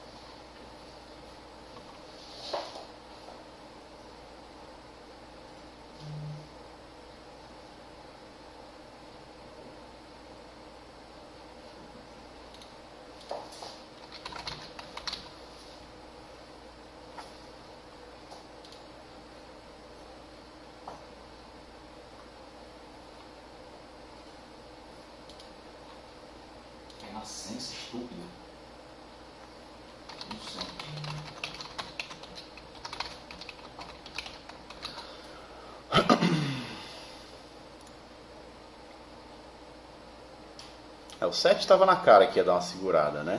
Nascença estúpida. Não sei. É, o set estava na cara que ia dar uma segurada, né?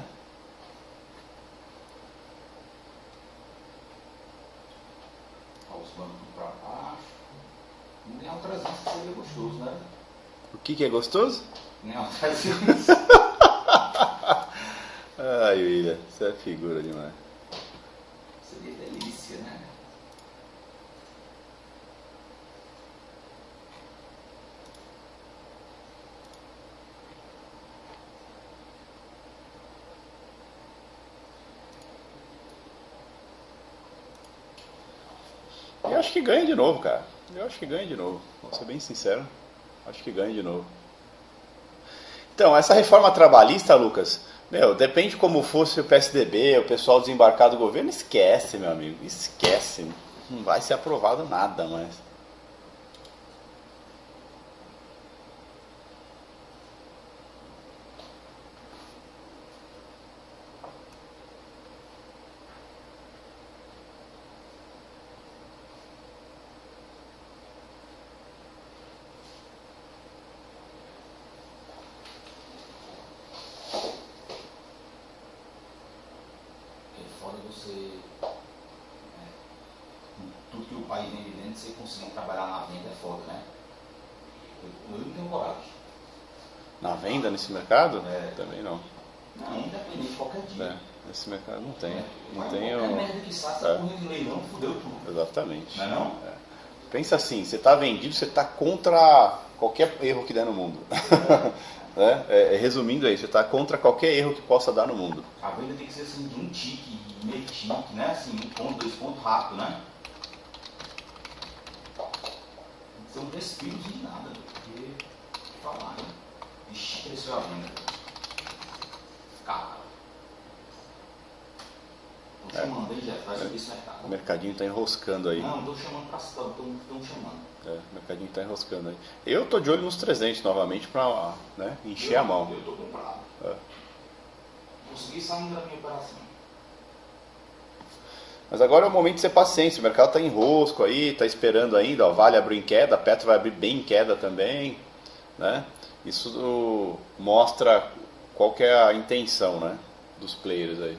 Olha os bancos pra baixo. Nem um trezentos seria gostoso, né? O que que é gostoso? Nem um trezentos. Ai, William, você é figura demais. Seria delícia, né? Eu acho que ganha de novo, cara. Eu acho que ganha de novo. Vou ser bem sincero. Acho que ganha de novo. Então, essa reforma trabalhista, Lucas, meu, depende como fosse o P S D B, o pessoal desembarcado do governo, esquece, meu amigo, esquece. Não vai ser aprovado nada mais. Você, né, tudo que o país vem vivendo, você conseguir trabalhar na venda é foda, né? Eu, eu não tenho coragem. Na venda nesse mercado? É. Também não. Não, independente de qualquer dia. É, nesse mercado não tem. É. Não Mas tem qualquer o... merda que sai, você É. correndo de leilão, fudeu tudo. Exatamente. Não é não? É. Pensa assim, você está vendido, você está contra qualquer erro que der no mundo. É. É, é, resumindo aí, você está contra qualquer erro que possa dar no mundo. A venda tem que ser assim, de um tique, meio tique, né? Assim, um ponto, dois pontos rápido, né? Tem que ser um respiro de nada, porque falar, né? Ixi, cresceu a venda. Cara. Estão chamando aí, Jeff, vai subir esse mercado. O mercadinho está enroscando aí. Não, estão chamando para estão chamando. É, o mercadinho está enroscando aí. Eu tô de olho nos trezentos novamente para, né, encher eu, a mão. Eu estou comprado. É. Consegui sair da minha operação. Mas agora é o momento de ser paciente. O mercado está em enrosco aí, está esperando ainda. Ó, Vale abriu em queda, a Petro vai abrir bem em queda também, né? Isso uh, mostra qual que é a intenção, né, dos players aí.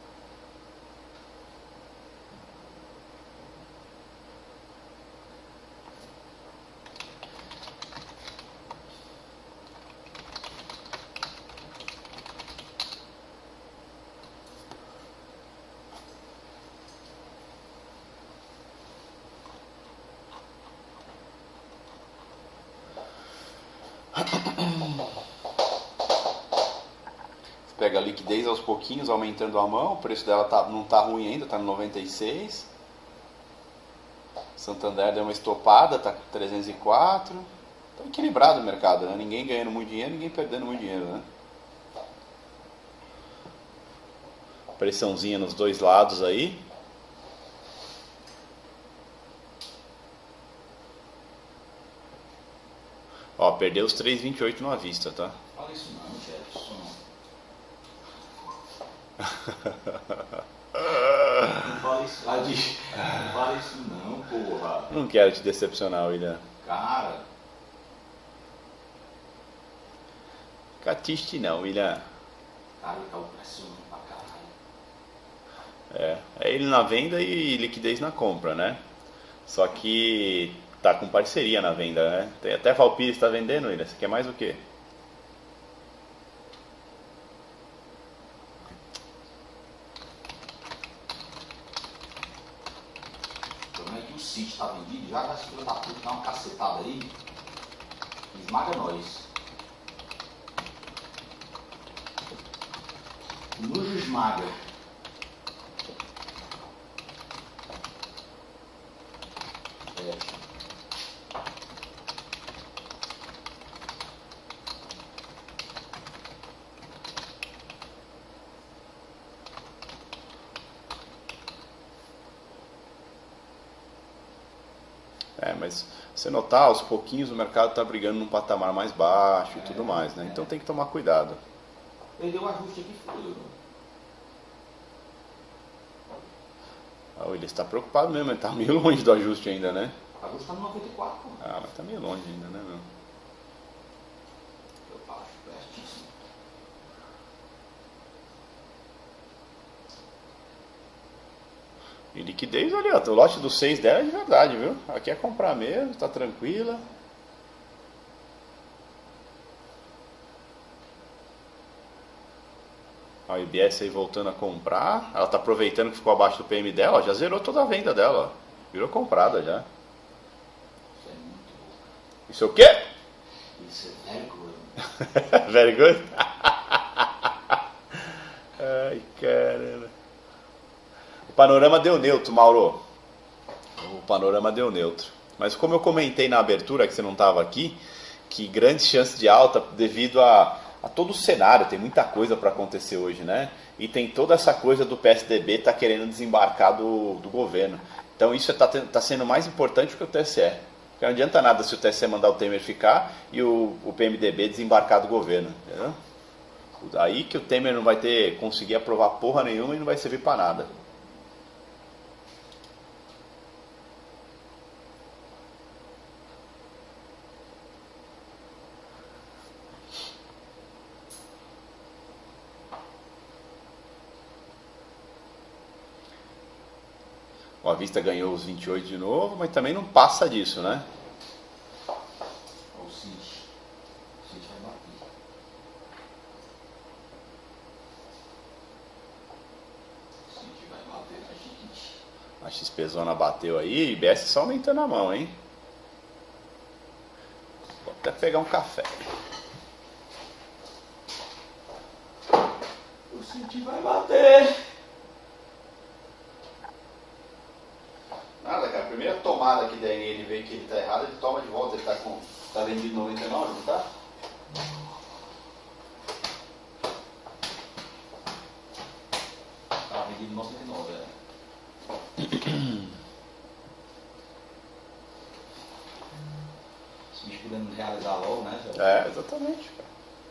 Pega a liquidez aos pouquinhos, aumentando a mão. O preço dela tá, não está ruim ainda, está no noventa e seis. Santander deu uma estopada, está com trezentos e quatro. Tá equilibrado o mercado, né? Ninguém ganhando muito dinheiro, ninguém perdendo muito dinheiro, né? Pressãozinha nos dois lados aí. Ó, perdeu os três vírgula vinte e oito no à vista, tá? Fala isso não, Jefferson. Não fala isso, não fala isso não, porra. Não quero te decepcionar, William. Cara. Catiste não, William. Cara, ele tá pressionando pra caralho. É, é ele na venda e liquidez na compra, né? Só que tá com parceria na venda, né? Tem até Valpires está vendendo, William. Você quer mais o quê? Como é que o City tá vendido? Já vai filha da puta dar uma cacetada aí. Esmaga nós. Nos esmaga. É. É, mas você notar, aos pouquinhos o mercado está brigando num patamar mais baixo e É, tudo mais, né? é. Então tem que tomar cuidado. Perdeu o ajuste aqui, foi. Ah, ele está preocupado mesmo, ele está meio longe do ajuste ainda, né? O ajuste tá no noventa e quatro, pô. Ah, mas está meio longe ainda, né, meu? Eu acho pertíssimo. E liquidez ali, ó, o lote dos seis dela é de verdade, viu? Aqui é comprar mesmo, tá tranquila. A I B S aí voltando a comprar. Ela tá aproveitando que ficou abaixo do P M dela, ó, já zerou toda a venda dela, ó. Virou comprada já. Isso é muito bom. Isso é o quê? Isso é very good. Very good? Ai, caramba. O panorama deu neutro, Mauro. O panorama deu neutro. Mas como eu comentei na abertura, que você não estava aqui, que grandes chances de alta devido a, a todo o cenário, tem muita coisa para acontecer hoje, né? E tem toda essa coisa do P S D B tá querendo desembarcar do, do governo. Então isso está tá sendo mais importante que o T S E. Porque não adianta nada se o T S E mandar o Temer ficar e o, o P M D B desembarcar do governo, entendeu? Aí que o Temer não vai ter conseguir aprovar porra nenhuma e não vai servir para nada. O A Vista ganhou os vinte e oito de novo, mas também não passa disso, né? O City. O City vai bater. O City vai bater na gente. A XPzona bateu aí, I B S só aumentando a mão, hein? Vou até pegar um café. O City vai bater. Nada, cara. A primeira tomada que der nele, vê que ele tá errado, ele toma de volta. Ele tá com. Tá vendido noventa e nove, não tá? Tava vendido noventa e nove, é. Esse bicho podendo realizar logo, né? Já. É, exatamente, cara.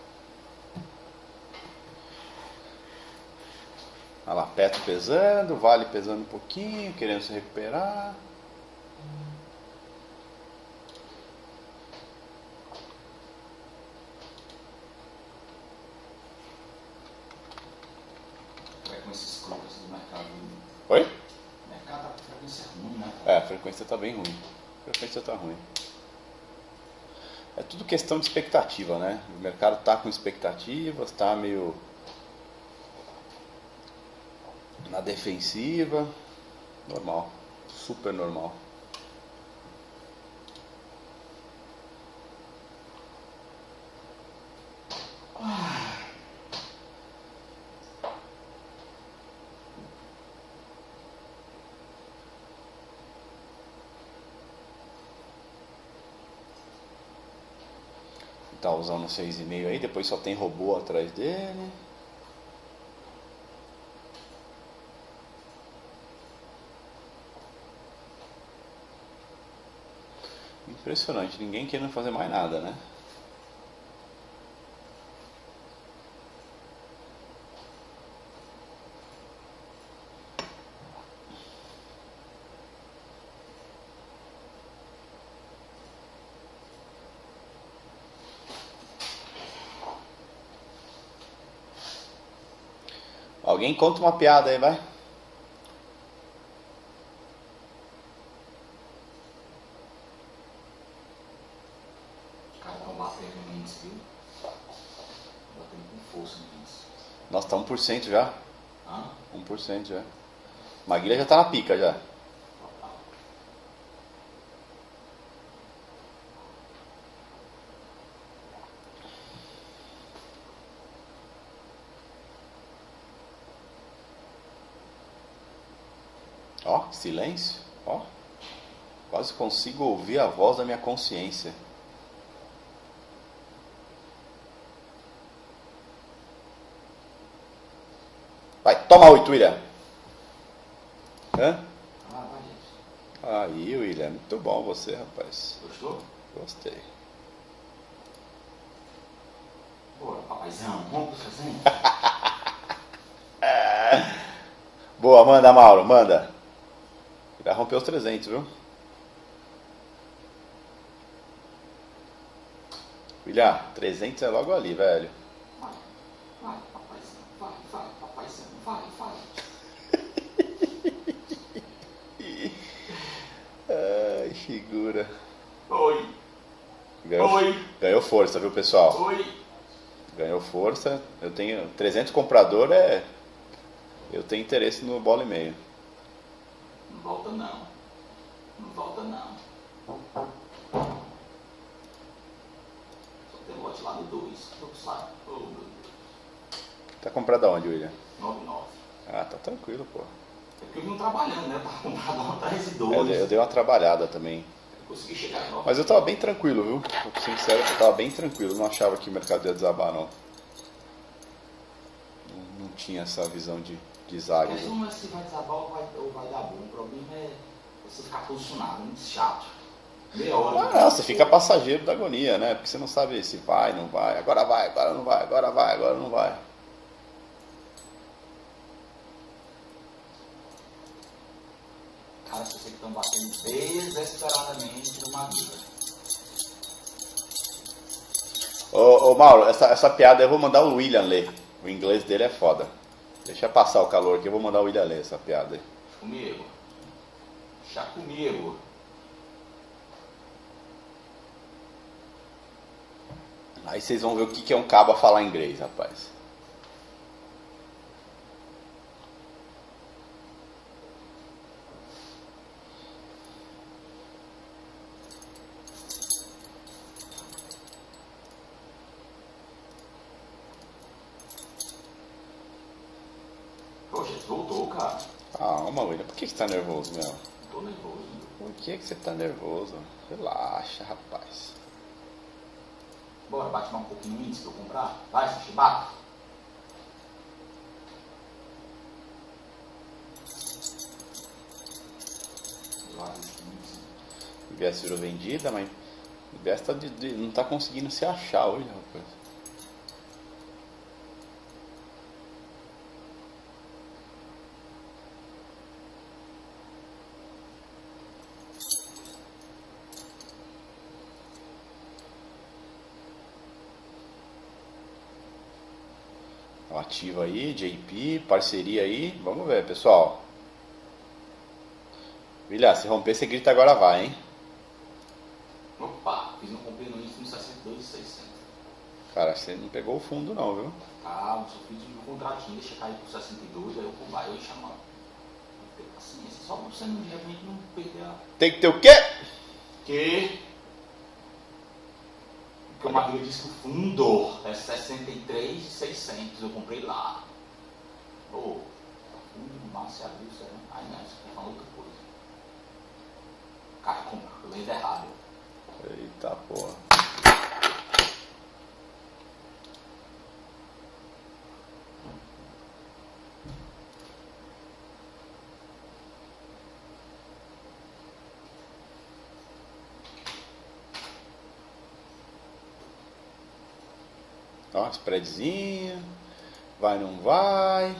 Olha lá, Petro pesando, Vale pesando um pouquinho, querendo se recuperar. Vai com esses crocos do mercado. Oi? O mercado tá com frequência ruim, né? É, a frequência tá bem ruim. A frequência tá ruim. É tudo questão de expectativa, né? O mercado tá com expectativas, tá meio na defensiva. Normal. Super normal. Tá usando seis e meio aí, depois só tem robô atrás dele. Impressionante, ninguém querendo fazer mais nada, né? Alguém conta uma piada aí, vai. Cara, estão batendo no índice, viu? Batendo com força no índice. Nossa, tá um por cento já. Hã? um por cento já. Maguila já tá na pica já. Ó, silêncio. Ó. Quase consigo ouvir a voz da minha consciência. Vai, toma oito, William. Hã? Ah, vai, gente. Aí, William, muito bom você, rapaz. Gostou? Gostei. Bora, papaizão. Vamos pro sozinho? Boa, manda, Mauro, manda. Já rompeu os trezentos, viu? William, trezentos é logo ali, velho. Vai, vai, papaizão. Vai, vai, papaizão. Vai, vai. Ai, figura. Oi. Ganhou, Oi. ganhou força, viu, pessoal? Oi. Ganhou força. Eu tenho trezentos comprador, é. Eu tenho interesse no bola e meio. Não volta não. Não volta não. Só tem lote lá no dois. Eu saio. Oh, meu Deus. Tá comprado aonde, William? nove nove. Ah, tá tranquilo, pô. É porque eu vim trabalhando, né? Eu tava comprado lá atrás de Eu, dois. dei- eu dei uma trabalhada também. Eu consegui chegar em nove. Mas eu tava bem tranquilo, viu? Vou ser sincero, eu tava bem tranquilo. Não achava que o mercado ia desabar, não. Não, não tinha essa visão de, de zaga. Mas uma se vai desabar ou vai, ou vai dar bom. O problema é você ficar posicionado, muito chato. Meia hora. Ah, não, você fica passageiro da agonia, né? Porque você não sabe se vai, não vai, agora vai, agora não vai, agora vai, agora não vai. Cara, vocês estão batendo desesperadamente numa vida. Ô, ô Mauro, essa, essa piada eu vou mandar o William ler. O inglês dele é foda. Deixa passar o calor aqui, eu vou mandar o William ler essa piada aí. Comigo. Chá comigo. Aí vocês vão ver o que que é um cabo a falar inglês, rapaz. Poxa, voltou, cara. Calma, William, por que que você tá nervoso, meu? Tô nervoso. Por que que você tá nervoso? Relaxa, rapaz. Bora, bate mais um pouquinho no índice pra eu comprar. Vai, Sushi, bate. Vai, índice. O I B S virou vendida, mas o I B S tá de, de- não tá conseguindo se achar hoje, rapaz. Ativa aí, J P, parceria aí. Vamos ver, pessoal. William, se romper, você grita agora vai, hein? Opa, fiz um comprei no índice no sessenta e dois mil e seiscentos. Cara, você não pegou o fundo não, viu? Calma, só fiz um contratinho, deixa cair por sessenta e dois, aí eu vou lá, eu chamo. Tem paciência, só pra você não, de repente não perder a... Tem que ter o quê? Que? Porque o Maguila disse que o fundo é sessenta e três mil e seiscentos, eu comprei lá. Ô, oh, fundo de março e abril, sério. Aí não, isso aqui é uma outra coisa. Cara, compra, eu lembro errado. Eita porra. Ó, spreadzinho. Vai, não vai.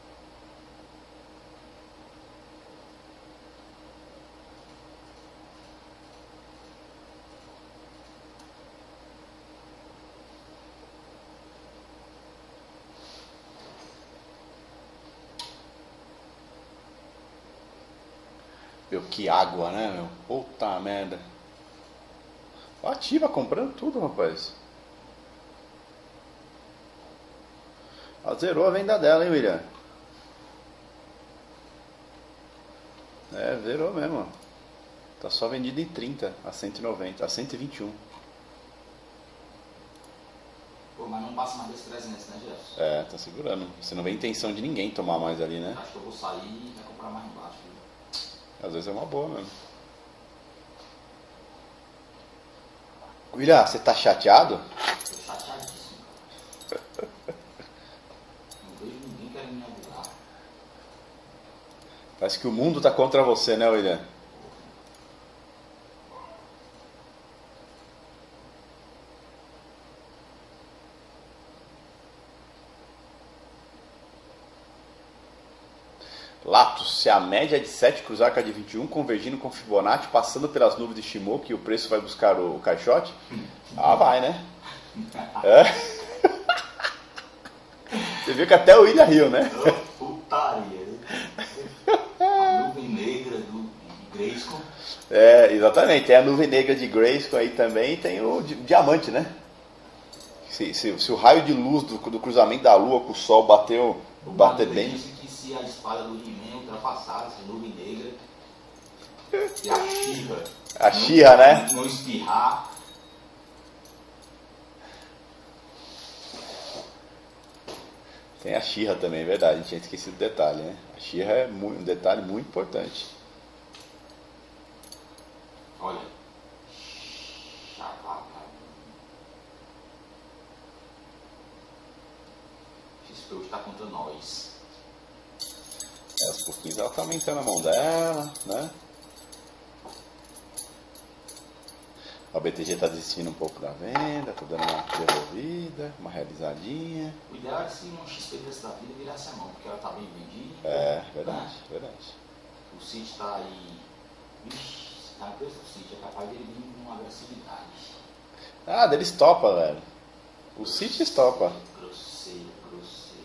Meu, que água, né, meu? Puta merda. Ativa comprando tudo, rapaz. Ela zerou a venda dela, hein, William? É, zerou mesmo. Tá só vendido em trinta, a cento e noventa, a cento e vinte e um. Pô, mas não passa mais desse trezentos, né, Jefferson? É, tá segurando. Você não vê intenção de ninguém tomar mais ali, né? Acho que eu vou sair e vai comprar mais embaixo. Viu? Às vezes é uma boa mesmo. William, você tá chateado? Tô chateadíssimo, cara. Não vejo ninguém querendo me alugar. Parece que o mundo tá contra você, né, William? Latos, se a média é de sete, cruzar com a de vinte e um, convergindo com Fibonacci, passando pelas nuvens de Shimoku e o preço vai buscar o, o caixote? Ah, vai, né? É. Você viu que até o William riu, né? Putaria. A nuvem negra do Grayskull. É, exatamente. Tem a nuvem negra de Grayskull aí também e tem o di- diamante, né? Se, se- se o raio de luz do, do cruzamento da Lua com o Sol bateu, O bater Manuel bem... disse que se a espada do He-Man ultrapassasse a nuvem negra e a She-Ra A She-Ra, né? não espirrar, Tem a She-Ra também, é verdade. A gente tinha esquecido do detalhe, né? A She-Ra é mu- um detalhe muito importante. olha, chavaca. X P está contra nós. É, aos pouquinhos ela tá aumentando a mão dela, né? A B T G tá desistindo um pouco da venda, tá dando uma devolvida, uma realizadinha. O ideal é se um X P desse da vida virasse a mão, porque ela está bem vendida. É, verdade, verdade. O City está aí. Vixe, está no preço do City, é capaz dele vir com uma agressividade. Ah, deles topa, velho. O City topa. Grosseiro, grosseiro.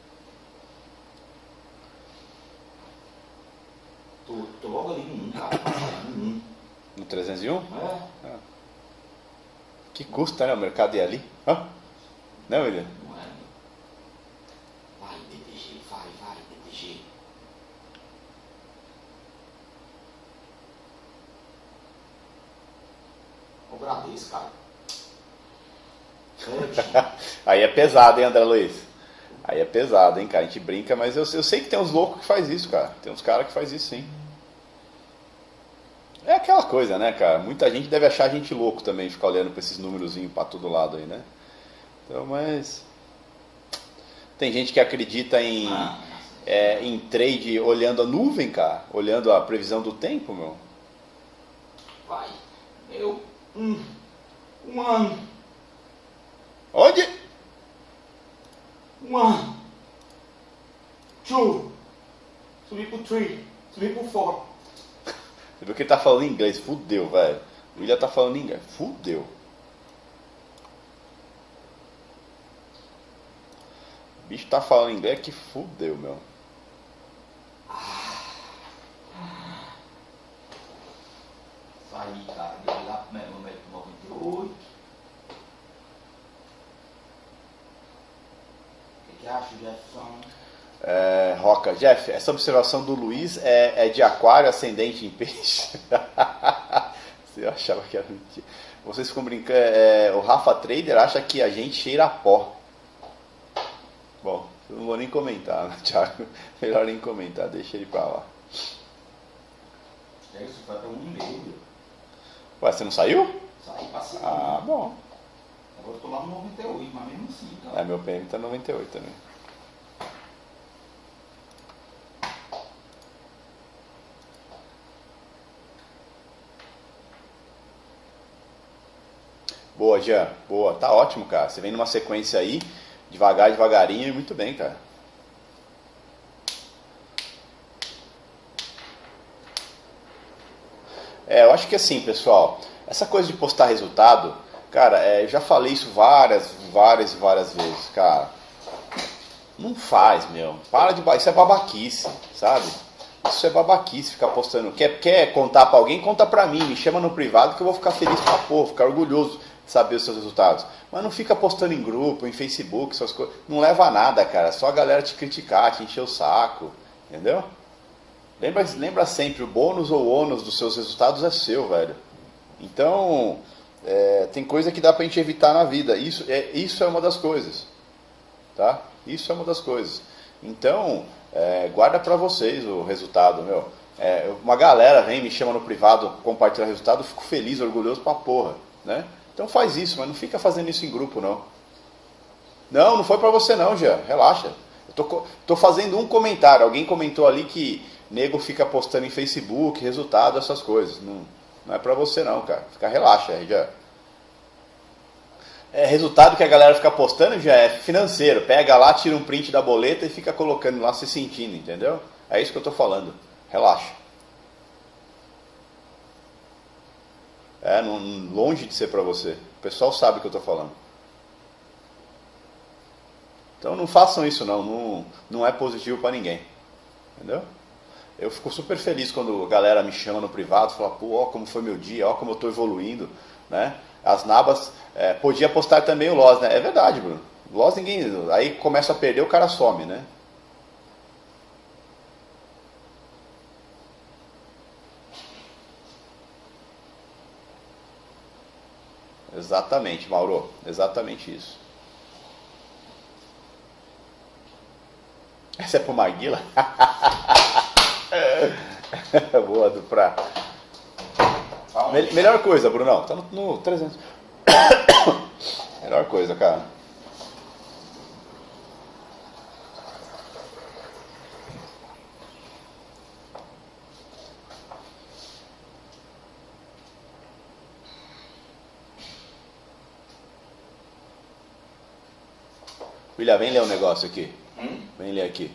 Tô, tô logo ali no um, cara. No um. No trezentos e um? Não é? Que custa, né? O mercado ir ali? Hã? Não, William? Não é? Vai, B T G, vai, vai, B T G. O Bradesco, cara. É, bicho. Aí é pesado, hein, André Luiz? Aí é pesado, hein, cara? A gente brinca, mas eu, eu sei que tem uns loucos que faz isso, cara. Tem uns caras que faz isso, sim. É aquela coisa, né, cara? Muita gente deve achar a gente louco também, ficar olhando pra esses númerozinhos pra todo lado aí, né? Então, mas... Tem gente que acredita em, Ah, é, em trade olhando a nuvem, cara. Olhando a previsão do tempo, meu. vai. Eu. Um. Um ano. Onde? One. Two. Subi pro three. Subi pro four. Você viu que ele tá falando em inglês? Fudeu, velho. O William tá falando em inglês. Fudeu. O bicho tá falando em inglês que fudeu, meu. Saí, cara. Dei lá pro meu número noventa e oito. O que, que acha, Jefferson? É, Roca, Jeff, essa observação do Luiz é, é de aquário ascendente em peixe? Você achava que era mentira. Vocês ficam brincando. É, o Rafa Trader acha que a gente cheira a pó. Bom, eu não vou nem comentar, né, Thiago? Melhor nem comentar, deixa ele pra lá. É isso, foi até um e meio. Ué, você não saiu? Saí, passei. Ah, bom. Agora eu tô lá no noventa e oito, mas mesmo assim, cara. É, meu P M tá noventa e oito também. Boa, Jean. Boa. Tá ótimo, cara. Você vem numa sequência aí, devagar, devagarinho e muito bem, cara. É, eu acho que assim, pessoal, essa coisa de postar resultado, cara, é, eu já falei isso várias, várias e várias vezes, cara. Não faz, meu. Para de... Isso é babaquice, sabe? Isso é babaquice, ficar postando. Quer, quer contar pra alguém? Conta pra mim. Me chama no privado que eu vou ficar feliz pra porra, ficar orgulhoso de saber os seus resultados. Mas não fica postando em grupo, em Facebook, essas coisas. Não leva a nada, cara. Só a galera te criticar, te encher o saco. Entendeu? Lembra, lembra sempre, o bônus ou ônus dos seus resultados é seu, velho. Então, é, tem coisa que dá pra gente evitar na vida. Isso é, isso é uma das coisas. Tá? Isso é uma das coisas. Então, é, guarda pra vocês o resultado, meu. É, uma galera vem, me chama no privado, compartilha o resultado, eu fico feliz, orgulhoso pra porra, né? Então faz isso, mas não fica fazendo isso em grupo, não. Não, não foi pra você não, Jean, relaxa. Eu tô, tô fazendo um comentário, alguém comentou ali que nego fica postando em Facebook, resultado, essas coisas. Não, não é pra você não, cara. Fica, relaxa, Jean. É, resultado que a galera fica postando já é financeiro. Pega lá, tira um print da boleta e fica colocando lá, se sentindo, entendeu? É isso que eu tô falando. Relaxa. É, não, longe de ser pra você. O pessoal sabe o que eu tô falando. Então não façam isso não. Não, não é positivo pra ninguém. Entendeu? Eu fico super feliz quando a galera me chama no privado, fala, pô, ó como foi meu dia, ó como eu tô evoluindo, né? As nabas, é, podia postar também o loss, né? É verdade, Bruno. Loss ninguém, aí começa a perder, o cara some, né? Exatamente, Mauro. Exatamente isso. Essa é pro Maguila? Boa, do pra... Me- melhor coisa, Brunão. Tá no, no trezentos. Melhor coisa, cara. William, vem ler um negócio aqui. Hum? Vem ler aqui.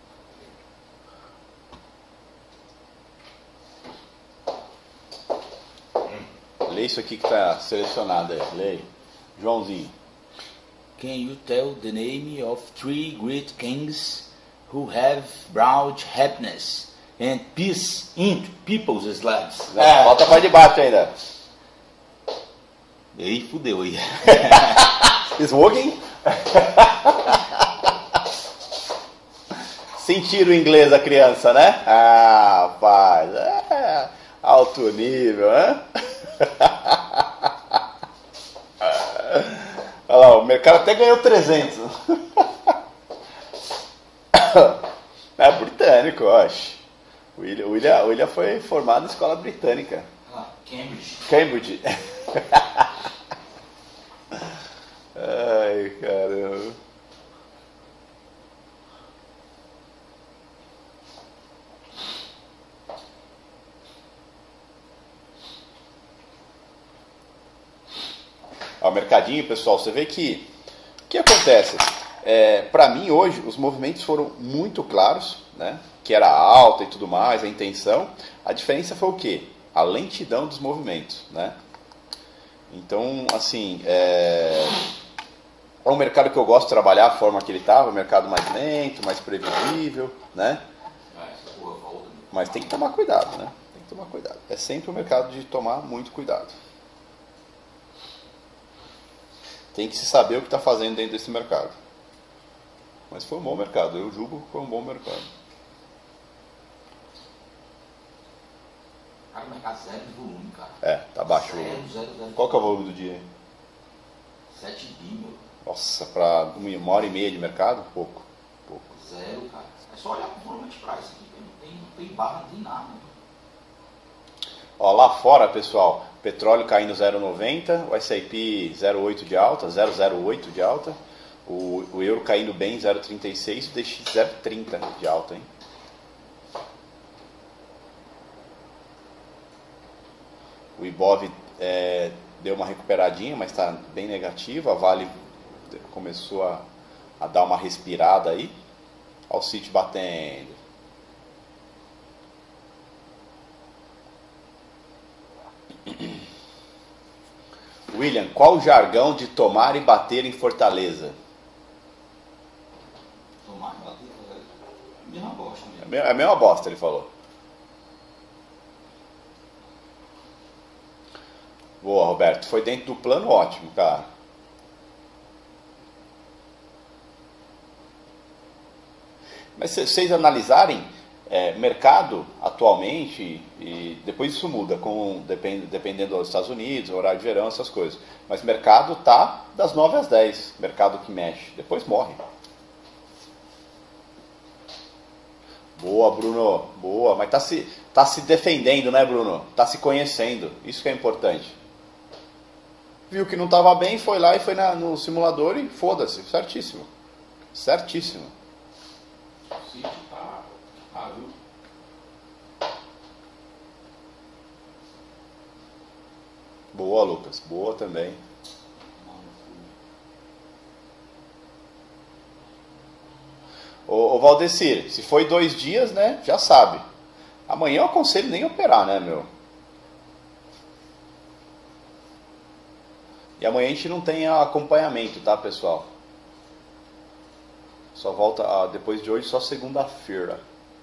Lê isso aqui que está selecionado aí. Lê aí. Joãozinho. Can you tell the name of three great kings who have brought happiness and peace into people's lives? É. Volta para debaixo ainda. Ei, fudeu aí. Smoking? Sentir o inglês da criança, né? Ah, rapaz. É, alto nível, né? Olha lá, o mercado até ganhou trezentos. É britânico, eu acho. O William, o William, o William foi formado em escola britânica. Ah, Cambridge. Cambridge. Ai, caramba. Ó, o mercadinho, pessoal, você vê que o que acontece? É, para mim hoje os movimentos foram muito claros, né? Que era alta e tudo mais, a intenção. A diferença foi o quê? A lentidão dos movimentos, né? Então, assim, é, é um mercado que eu gosto de trabalhar, a forma que ele estava, um mercado mais lento, mais previsível, né? Mas tem que tomar cuidado, né? Tem que tomar cuidado. É sempre um mercado de tomar muito cuidado. Tem que se saber o que está fazendo dentro desse mercado. Mas foi um bom mercado, eu julgo que foi um bom mercado. Cara, o mercado zero de volume, cara. É, tá baixo. Zero, zero, zero. Qual que é o volume do dia? sete bi, meu. Nossa, para uma hora e meia de mercado? Pouco. Pouco. Zero, cara. É só olhar pro volume de price aqui, não tem, não tem barra, não tem nada. Ó, lá fora, pessoal, petróleo caindo zero vírgula noventa, o S e P zero vírgula oito de alta, zero vírgula zero oito de alta, o, o euro caindo bem zero vírgula trinta e seis e o D X zero vírgula trinta de alta, hein? O Ibov é, deu uma recuperadinha, mas está bem negativa. A Vale começou a, a dar uma respirada aí. Olha o City batendo. William, qual o jargão de tomar e bater em Fortaleza? Tomar e bater em Fortaleza? É a mesma bosta mesmo. É a mesma bosta, ele falou. Boa, Roberto. Foi dentro do plano, ótimo, cara. Mas se vocês analisarem, é, mercado atualmente, e depois isso muda, com, depend, dependendo dos Estados Unidos, horário de verão, essas coisas. Mas mercado tá das nove às dez, mercado que mexe. Depois morre. Boa, Bruno. Boa. Mas tá se, tá se defendendo, né, Bruno? Tá se conhecendo. Isso que é importante. Viu que não estava bem, foi lá e foi na, no simulador e foda-se. Certíssimo. Certíssimo. O City tá... Ah, viu? Boa, Lucas. Boa também. Ô, ô Valdecir, se foi dois dias, né, já sabe. Amanhã eu aconselho nem operar, né, meu? E amanhã a gente não tem acompanhamento, tá, pessoal? Só volta, ah, depois de hoje, só segunda-feira.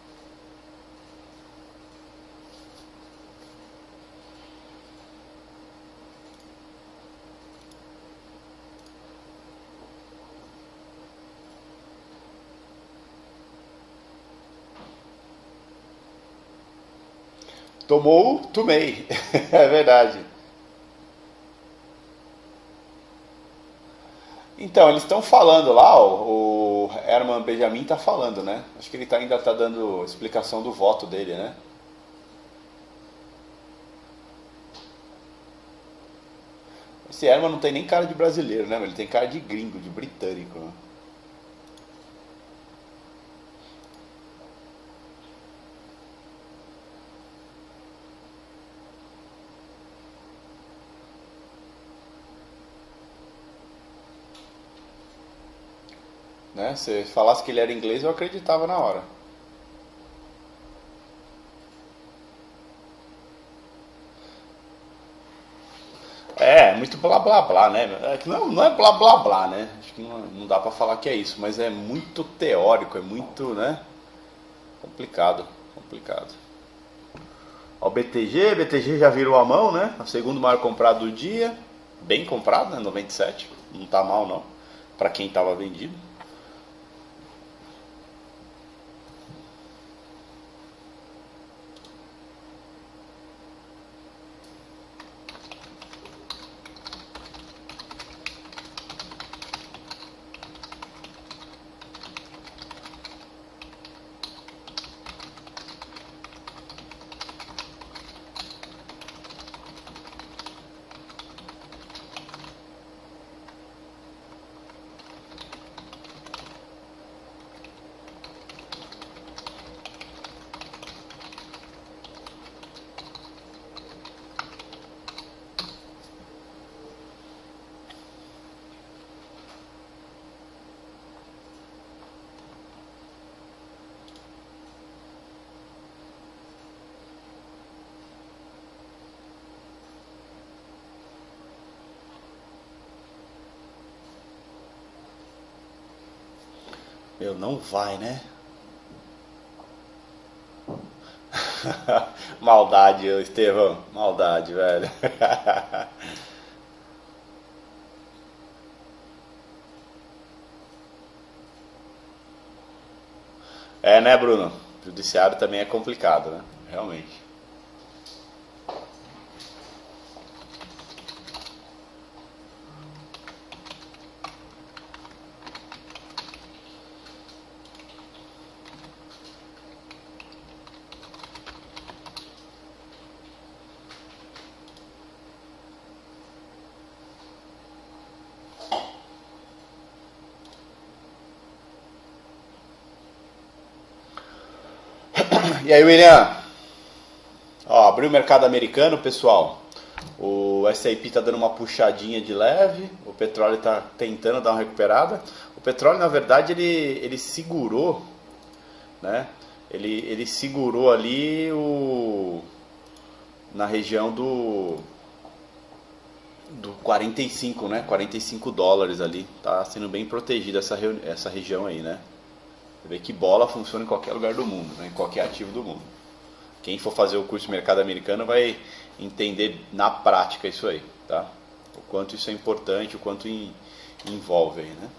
Tomou, tomei. É verdade. Então, eles estão falando lá, o, o Herman Benjamin está falando, né? Acho que ele tá, ainda está dando explicação do voto dele, né? Esse Herman não tem nem cara de brasileiro, né? Ele tem cara de gringo, de britânico, né? Né? Se falasse que ele era inglês, eu acreditava na hora. É, muito blá blá blá, né? É que não, não é blá blá blá, né? Acho que não, não dá pra falar que é isso, mas é muito teórico, é muito, né? Complicado, complicado. Ó, o B T G, B T G já virou a mão, né? O segundo maior comprado do dia, bem comprado, né? noventa e sete, não tá mal não, pra quem tava vendido. Meu, não vai, né? Maldade, Estevão. Maldade, velho. É, né, Bruno? O judiciário também é complicado, né? Realmente. E aí, William? Ó, abriu o mercado americano, pessoal. O o S e P está dando uma puxadinha de leve, o petróleo está tentando dar uma recuperada. O petróleo, na verdade, ele, ele segurou, né? Ele, ele segurou ali o, na região do, do quarenta e cinco, né? quarenta e cinco dólares ali. Tá sendo bem protegida essa, essa região aí, né? Você vê que bola funciona em qualquer lugar do mundo, né? Em qualquer ativo do mundo. Quem for fazer o curso de mercado americano vai entender na prática isso aí, tá? O quanto isso é importante, o quanto in, envolve aí, né?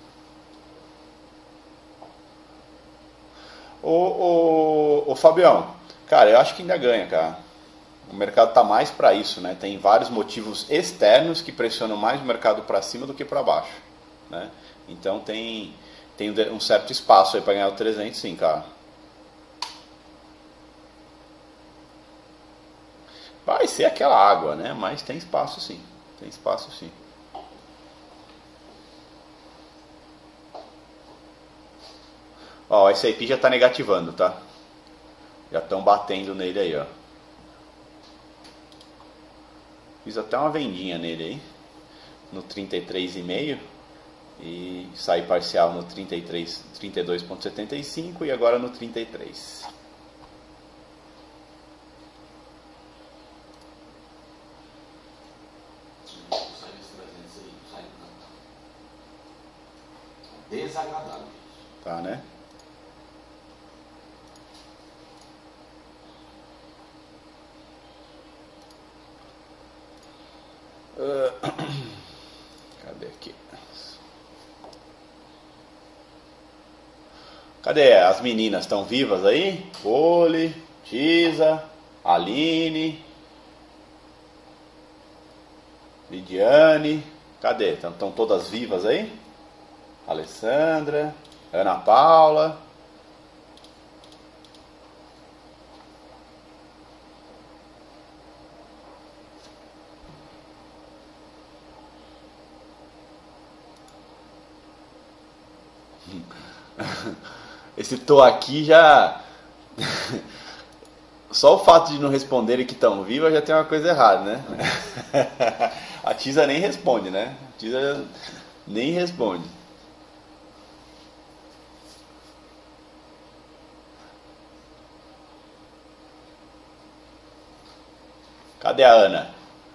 Ô, ô, ô Fabião, cara, eu acho que ainda ganha, cara. O mercado tá mais para isso, né? Tem vários motivos externos que pressionam mais o mercado para cima do que para baixo, né? Então tem, tem um certo espaço aí para ganhar o trezentos, sim, cara. Vai ser aquela água, né? Mas tem espaço sim. Tem espaço sim. Ó, o S e P já está negativando, tá? Já estão batendo nele aí, ó. Fiz até uma vendinha nele aí. No trinta e três vírgula cinco. E saí parcial no trinta e três, trinta e dois vírgula setenta e cinco e agora no trinta e três. Desagradável. Tá, né? Uh, cadê aqui? Cadê? As meninas estão vivas aí? Poli, Tisa, Aline, Lidiane. Cadê? Estão todas vivas aí? Alessandra, Ana Paula. Esse tô aqui já... Só o fato de não responderem que estão vivas já tem uma coisa errada, né? A Tisa nem responde, né? A Tisa nem responde. Cadê a Ana?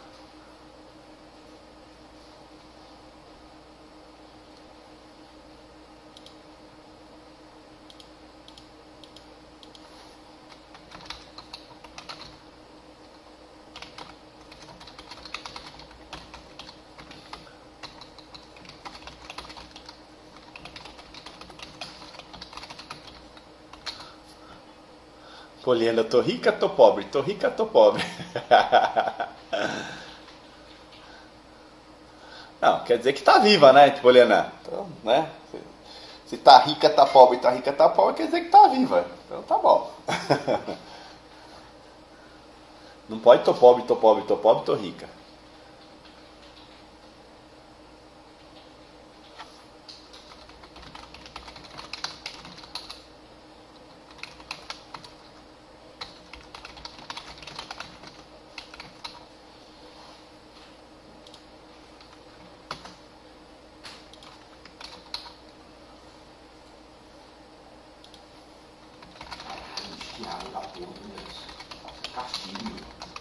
Poliana, tô rica, tô pobre, tô rica, tô pobre. Não, quer dizer que tá viva, né, Poliana? Então, né? Se tá rica, tá pobre, tá rica, tá pobre, quer dizer que tá viva. Então tá bom. Não pode tô pobre, tô pobre, tô pobre, tô rica. Da porra, castigo.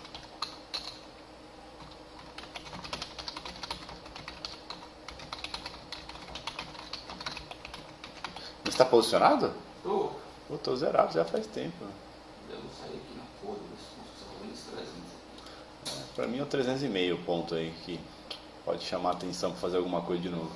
Você está posicionado? Tô. Eu tô zerado já faz tempo. Eu não saí aqui na porra, eu só trezentos. Pra mim é o trezentos e meio ponto aí que pode chamar a atenção para fazer alguma coisa de novo.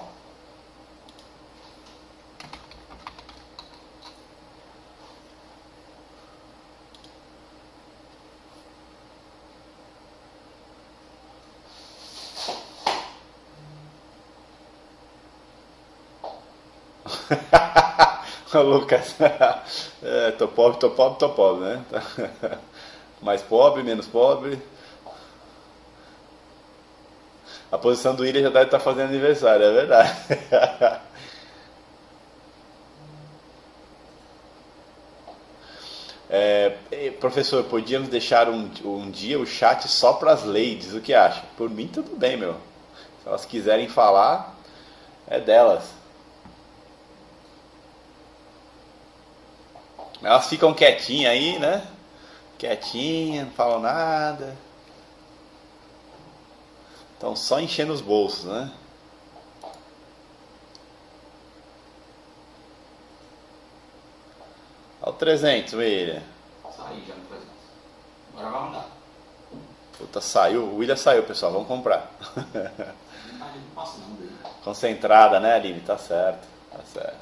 Lucas, é, tô pobre, tô pobre, tô pobre, né? Mais pobre, menos pobre. A posição do William já deve estar fazendo aniversário, é verdade. É, professor, podíamos deixar um, um dia o chat só para as ladies, o que acha? Por mim tudo bem, meu. Se elas quiserem falar, é delas. Elas ficam quietinhas aí, né? Quietinhas, não falam nada. Estão só enchendo os bolsos, né? Olha o trezentos, William. Saí já no trezentos. Agora vai mandar. Puta, saiu. O William saiu, pessoal. Vamos comprar. Não tá passando aí. Concentrada, né, Aline? Tá certo. Tá certo.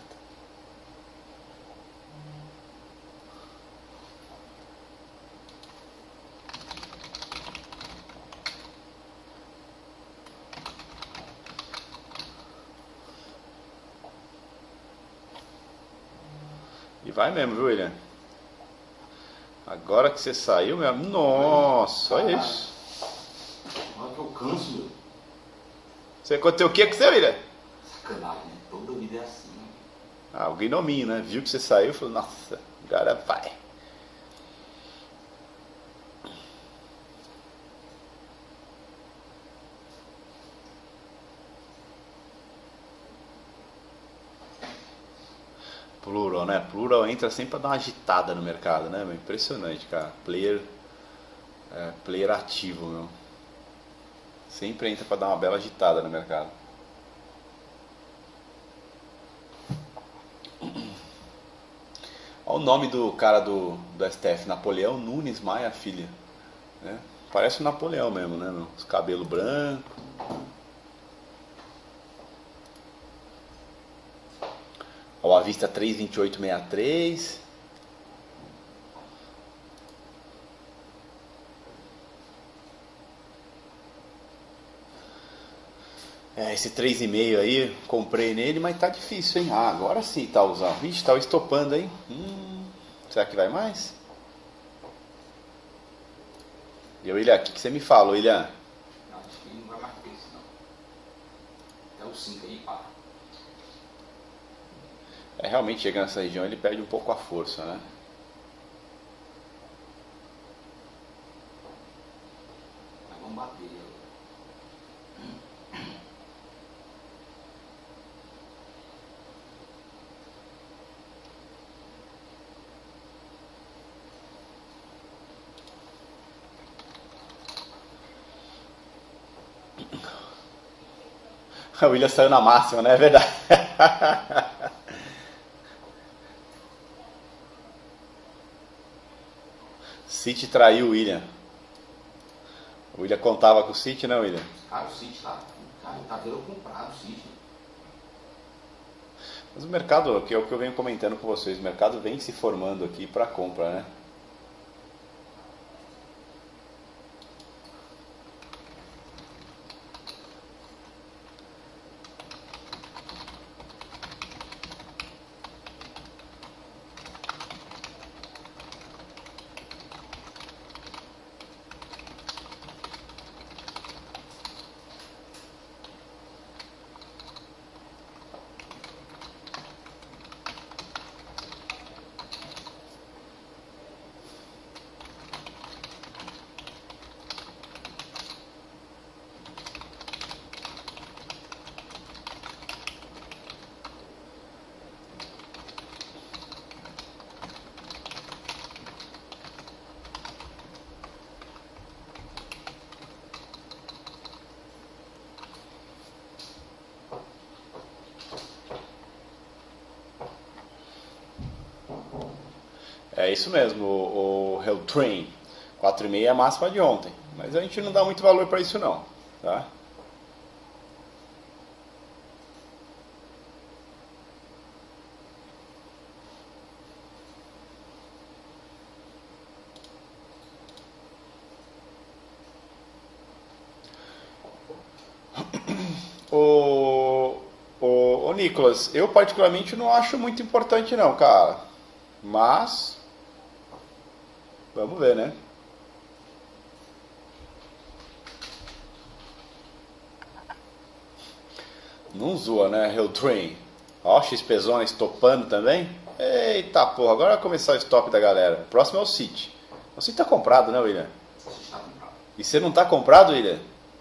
E vai mesmo, viu, William? Agora que você saiu, meu. Nossa, olha isso. Olha que eu canso, meu. Você aconteceu o que com você, William? Sacanagem, né? Toda vida é assim, né? Ah, o gnominho, né? Viu que você saiu e falou, nossa, agora vai. Plural, né? Plural entra sempre pra dar uma agitada no mercado, né? Impressionante, cara. Player, é, player ativo, meu. Sempre entra pra dar uma bela agitada no mercado. Olha o nome do cara do, do S T F, Napoleão Nunes Maia Filho. Né? Parece o Napoleão mesmo, né? Meu? Os cabelos brancos. Ó, a vista três vinte e oito sessenta e três. É, esse três e meio aí, comprei nele, mas tá difícil, hein? Ah, agora sim tá usando. Vixe, tá estopando, hein? Hum, será que vai mais? E o William, o que, que você me fala, William? Não, acho que não vai mais ter isso, não. Até o cinco aí, para. É, realmente chegando nessa região ele perde um pouco a força, né? Mas vamos bater agora. O William saiu na máxima, né? É verdade. City traiu o William. O William contava com o City, não, William? Cara, o City tá. Cara, tá vendo comprado o City. Mas o mercado, que é o que eu venho comentando com vocês, o mercado vem se formando aqui para compra, né? É isso mesmo, o, o Helltrain quatro e meio é a máxima de ontem, mas a gente não dá muito valor para isso não, tá? O, o, o Nicolas, eu particularmente não acho muito importante não, cara, mas vamos ver, né? Não zoa, né? Helltrain. Ó, XPzona estopando também. Eita porra, agora vai começar o stop da galera. O próximo é o City. O City tá comprado, né, William? O City tá comprado. E você não tá comprado, William?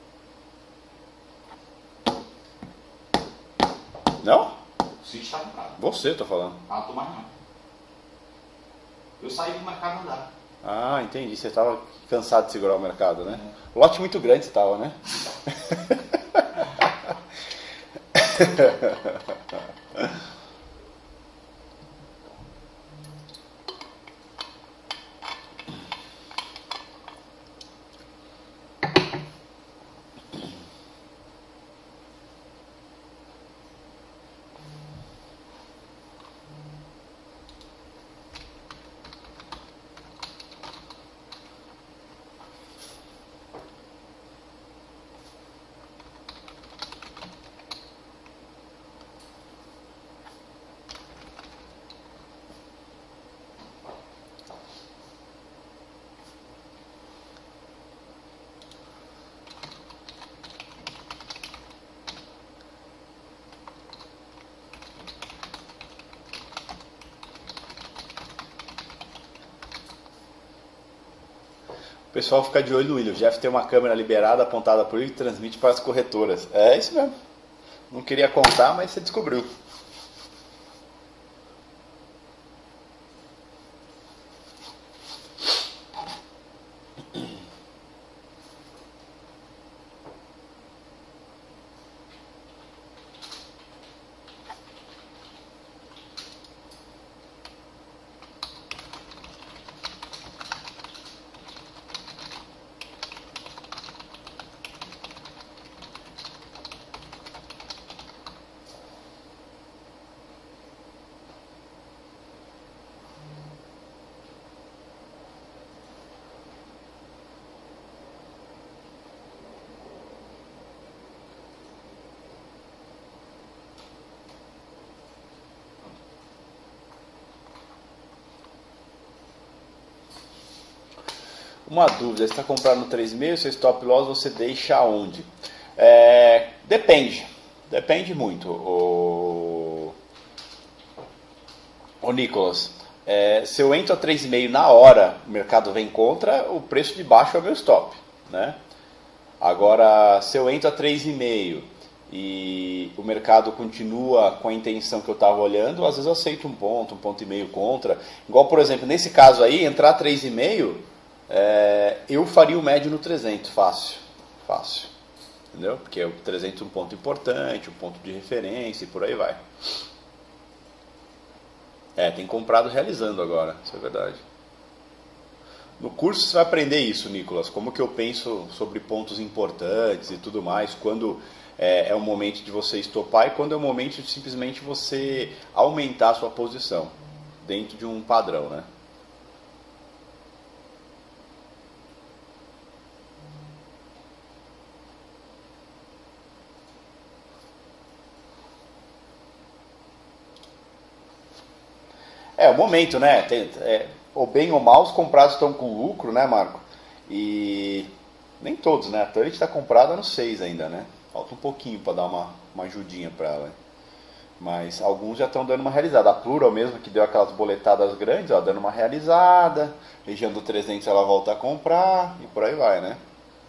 Não? O City tá comprado. Você, tô falando. Ah, não tô mais não. Eu saí do mercado andar. Ah, entendi. Você tava cansado de segurar o mercado, né? É. Lote muito grande você tava, né? O pessoal fica de olho no William. O Jeff tem uma câmera liberada, apontada por ele, e transmite para as corretoras. É isso mesmo. Não queria contar, mas você descobriu. Uma dúvida, você está comprando no três vírgula cinco, seu stop loss você deixa onde? É, depende, depende muito, o, o Nicolas. É, se eu entro a três vírgula cinco na hora, o mercado vem contra, o preço de baixo é o meu stop, né? Agora, se eu entro a três vírgula cinco e o mercado continua com a intenção que eu estava olhando, às vezes eu aceito um ponto, um ponto e meio contra. Igual, por exemplo, nesse caso aí, entrar a três vírgula cinco... É, eu faria o médio no trezentos, fácil, fácil, entendeu? Porque o trezentos é um ponto importante, um ponto de referência e por aí vai. É, tem comprado realizando agora, isso é verdade. No curso você vai aprender isso, Nicolas, como que eu penso sobre pontos importantes e tudo mais, quando é, é o momento de você estopar e quando é o momento de simplesmente você aumentar a sua posição dentro de um padrão, né? É, o momento, né? Tem, é, ou bem ou mal, os comprados estão com lucro, né, Marco? E nem todos, né? A Tante está comprada no seis ainda, né? Falta um pouquinho para dar uma, uma ajudinha para ela. Mas alguns já estão dando uma realizada. A Plural mesmo, que deu aquelas boletadas grandes, ó, dando uma realizada. Região do trezentos ela volta a comprar e por aí vai, né?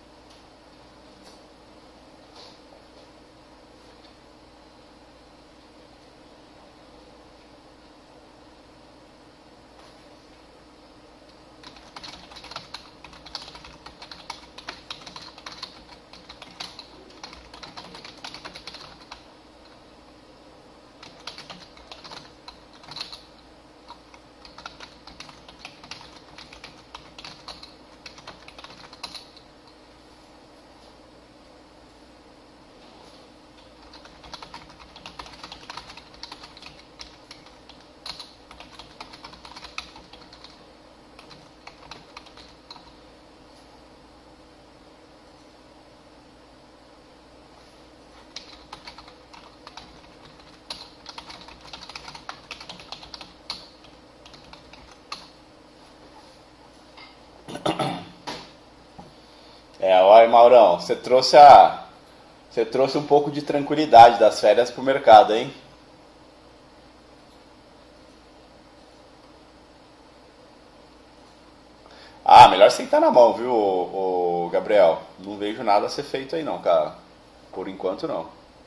É, olha, Maurão, você trouxe a você trouxe um pouco de tranquilidade das férias pro mercado, hein? Ah, melhor sentar na mão, viu, ô, ô, Gabriel? Não vejo nada a ser feito aí não, cara. Por enquanto não.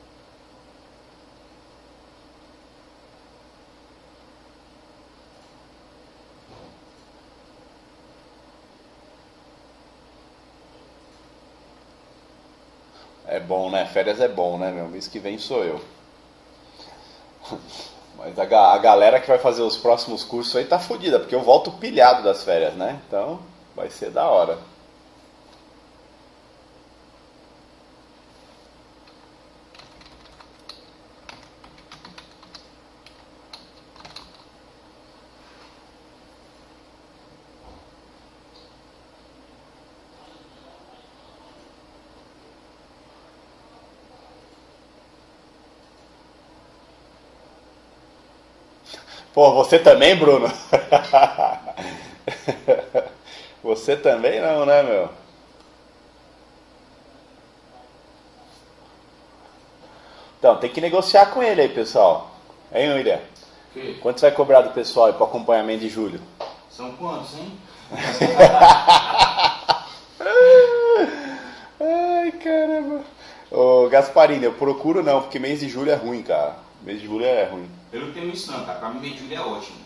É bom, né? Férias é bom, né, meu? Mês que vem sou eu. Mas a, ga- a galera que vai fazer os próximos cursos aí tá fodida, porque eu volto pilhado das férias, né? Então vai ser da hora. Pô, você também, Bruno? Você também não, né, meu? Então, tem que negociar com ele aí, pessoal. Hein, William? Que? Quanto você vai cobrar do pessoal aí pro acompanhamento de julho? São quantos, hein? Ai, caramba. Ô, Gasparini, eu procuro não, porque mês de julho é ruim, cara. Mês de julho é ruim. Eu não tenho isso não, cara. Pra mim, meio julho é ótimo.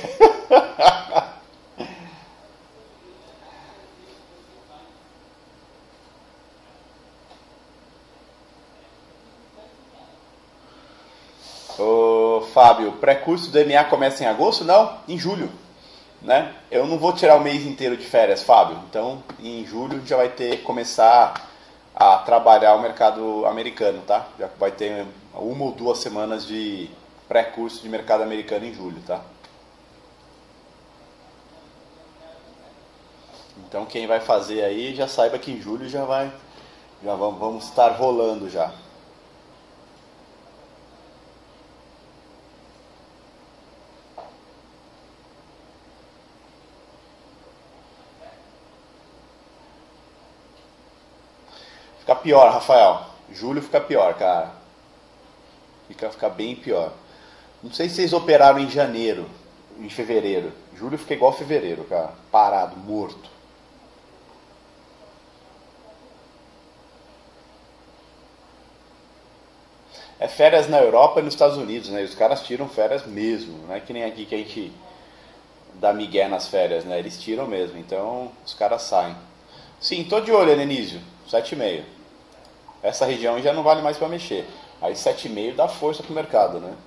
Ô, Fábio, pré-curso do M A começa em agosto? Não, em julho, né? Eu não vou tirar o mês inteiro de férias, Fábio. Então, em julho já vai ter começar a trabalhar o mercado americano, tá? Já vai ter uma ou duas semanas de pré-curso de mercado americano em julho, tá? Então, quem vai fazer aí já saiba que em julho já vai, já vamos, vamos estar rolando já. Fica pior, Rafael. Julho fica pior, cara. Fica, fica bem pior. Não sei se vocês operaram em janeiro, em fevereiro. Julho fica igual fevereiro, cara. Parado, morto. É férias na Europa e nos Estados Unidos, né? E os caras tiram férias mesmo. Não é que nem aqui que a gente dá migué nas férias, né? Eles tiram mesmo. Então, os caras saem. Sim, tô de olho, Helenizio. sete e meio. Essa região já não vale mais para mexer. Aí sete e meio dá força pro mercado, né?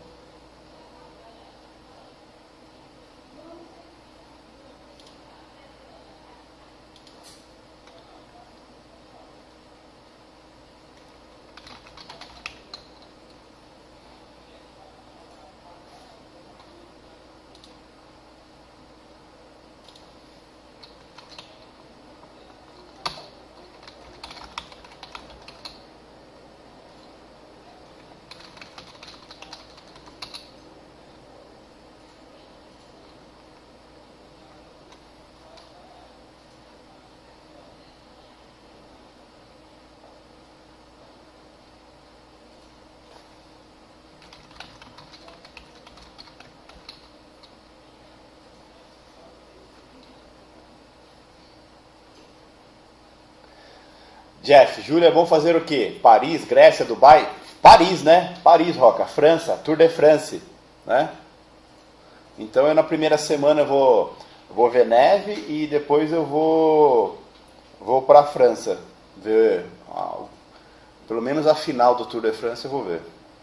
Jeff, julho é bom fazer o quê? Paris, Grécia, Dubai? Paris, né? Paris, Roca, França, Tour de France, né? Então eu na primeira semana eu vou, vou ver neve e depois eu vou vou para a França ver, ah, pelo menos a final do Tour de France eu vou ver.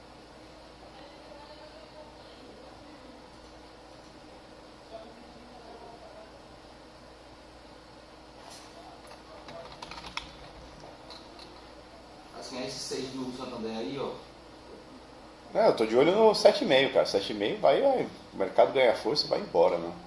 Assim, esses seis do Santander aí, ó. Não, eu tô de olho no sete e meio, cara. sete e meio vai, vai, o mercado ganha força e vai embora, né?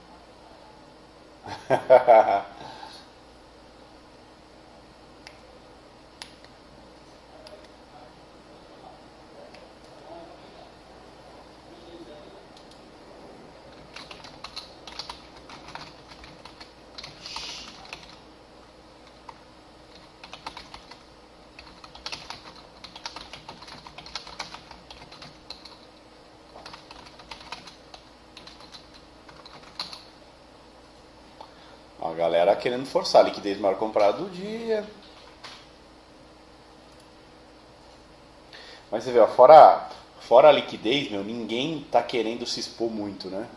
A galera querendo forçar a liquidez maior comprada do dia. Mas você vê, ó, fora, fora a liquidez, meu, ninguém tá querendo se expor muito, né?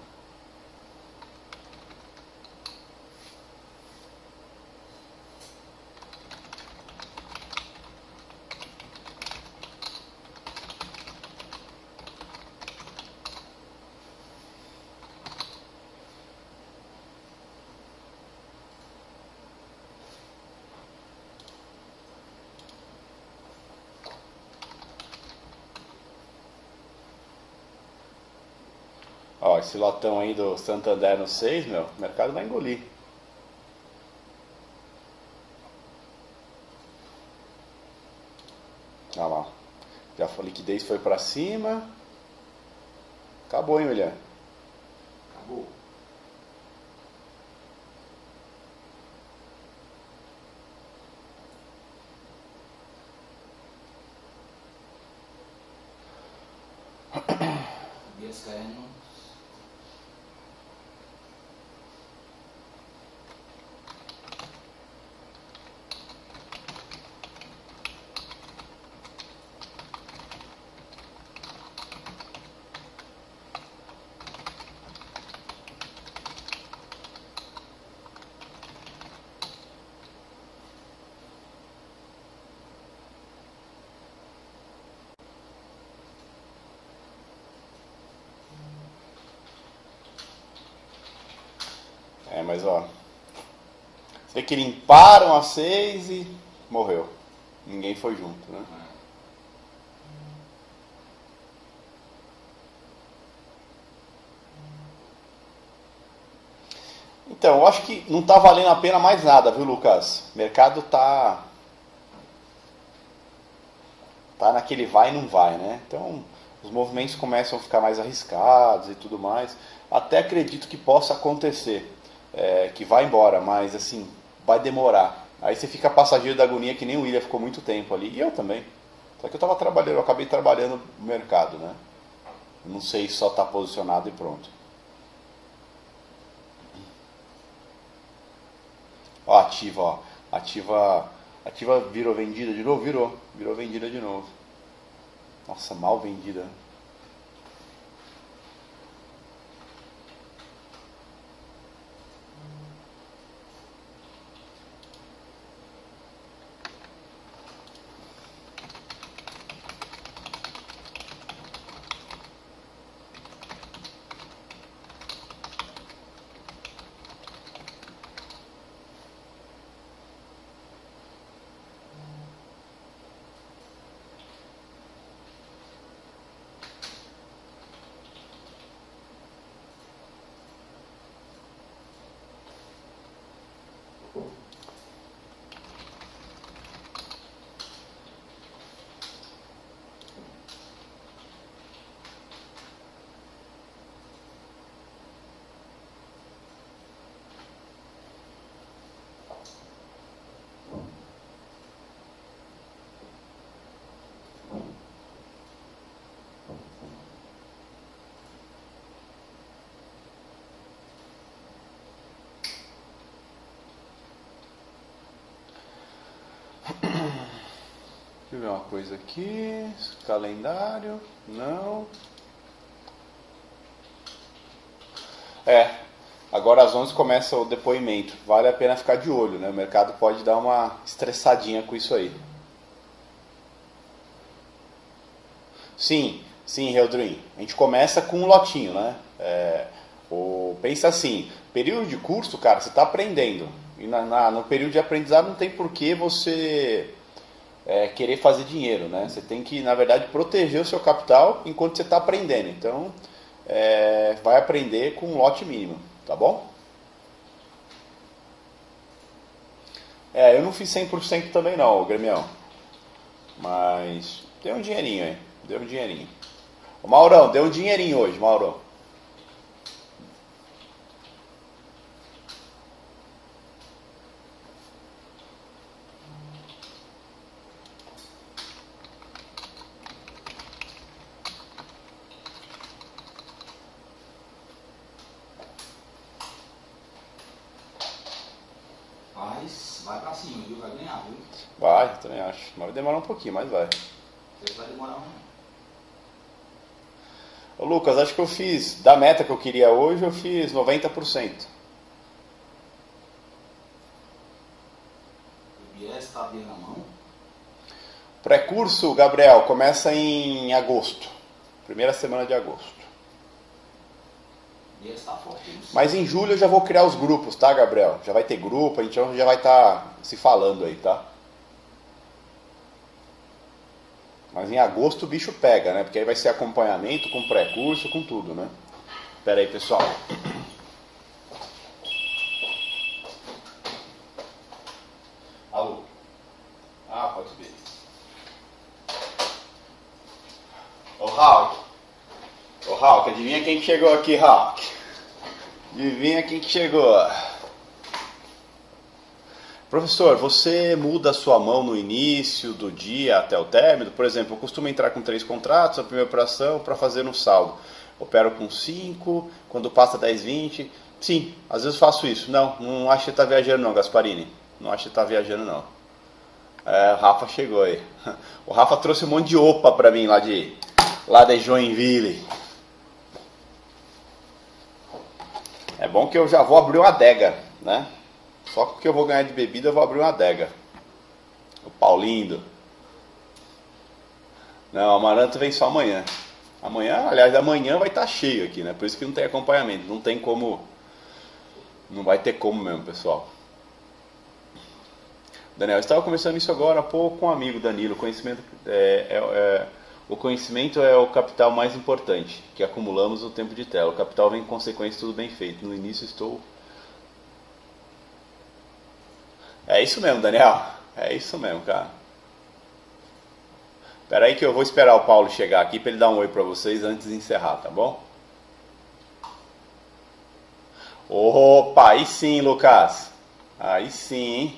Ó, esse lotão aí do Santander no seis, meu, o mercado vai engolir. Olha lá. Já a liquidez foi pra cima. Acabou, hein, William? Acabou. Dias querendo. É, mas ó, você vê que limparam a seis e morreu. Ninguém foi junto, né? Então, eu acho que não tá valendo a pena mais nada, viu, Lucas? O mercado tá tá naquele vai e não vai, né? Então, os movimentos começam a ficar mais arriscados e tudo mais. Até acredito que possa acontecer. É, que vai embora, mas assim, vai demorar. Aí você fica passageiro da agonia, que nem o William ficou muito tempo ali, e eu também. Só que eu tava trabalhando, eu acabei trabalhando no mercado, né? Eu não sei só estar tá posicionado e pronto. Ó, ativa, ó. Ativa, ativa virou vendida de novo? Virou. Virou vendida de novo. Nossa, mal vendida. Deixa eu ver uma coisa aqui. Calendário. Não. É. Agora às onze começa o depoimento. Vale a pena ficar de olho, né? O mercado pode dar uma estressadinha com isso aí. Sim, sim, Reldrin. A gente começa com um lotinho, né? É, o, pensa assim, período de curso, cara, você está aprendendo. E na, na, no período de aprendizado não tem por que você é, querer fazer dinheiro, né? Você tem que, na verdade, proteger o seu capital enquanto você está aprendendo. Então, é, vai aprender com um lote mínimo, tá bom? É, eu não fiz cem por cento também não, Gremião. Mas deu um dinheirinho aí, deu um dinheirinho. O Maurão, deu um dinheirinho hoje, Maurão. Mas vai pra cima, viu? Vai ganhar, viu? Vai, eu também acho. Mas vai demorar um pouquinho, mas vai. Você vai demorar um. Ô Lucas, acho que eu fiz, da meta que eu queria hoje, eu fiz noventa por cento. O Bies tá bem na mão. Pré-curso, Gabriel, começa em agosto. Primeira semana de agosto. O Bies tá forte. Mas em julho eu já vou criar os grupos, tá, Gabriel? Já vai ter grupo, a gente já vai estar se falando aí, tá? Mas em agosto o bicho pega, né? Porque aí vai ser acompanhamento com pré-curso, com tudo, né? Pera aí, pessoal. Alô? Ah, pode ver. Ô, Hulk. Ô, Hulk, adivinha quem que chegou aqui, Hulk? Adivinha quem que chegou? Professor, você muda a sua mão no início do dia até o término? Por exemplo, eu costumo entrar com três contratos, a primeira operação para fazer no saldo. Opero com cinco, quando passa dez, vinte. Sim, às vezes faço isso. Não, não acho que você está viajando não, Gasparini. Não acho que você está viajando não. É, o Rafa chegou aí. O Rafa trouxe um monte de opa para mim lá de, lá de Joinville. É bom que eu já vou abrir uma adega, né? Só que o que eu vou ganhar de bebida eu vou abrir uma adega. O Paulindo. Não, o Amaranto vem só amanhã. Amanhã, aliás, amanhã vai estar cheio aqui, né? Por isso que não tem acompanhamento. Não tem como. Não vai ter como mesmo, pessoal. Daniel, eu estava conversando isso agora há pouco com um amigo, Danilo. O conhecimento é, é, é, o conhecimento é o capital mais importante que acumulamos no tempo de tela. O capital vem em consequência tudo bem feito. No início estou... É isso mesmo, Daniel. É isso mesmo, cara. Espera aí que eu vou esperar o Paulo chegar aqui para ele dar um oi para vocês antes de encerrar, tá bom? Opa, aí sim, Lucas. Aí sim, hein?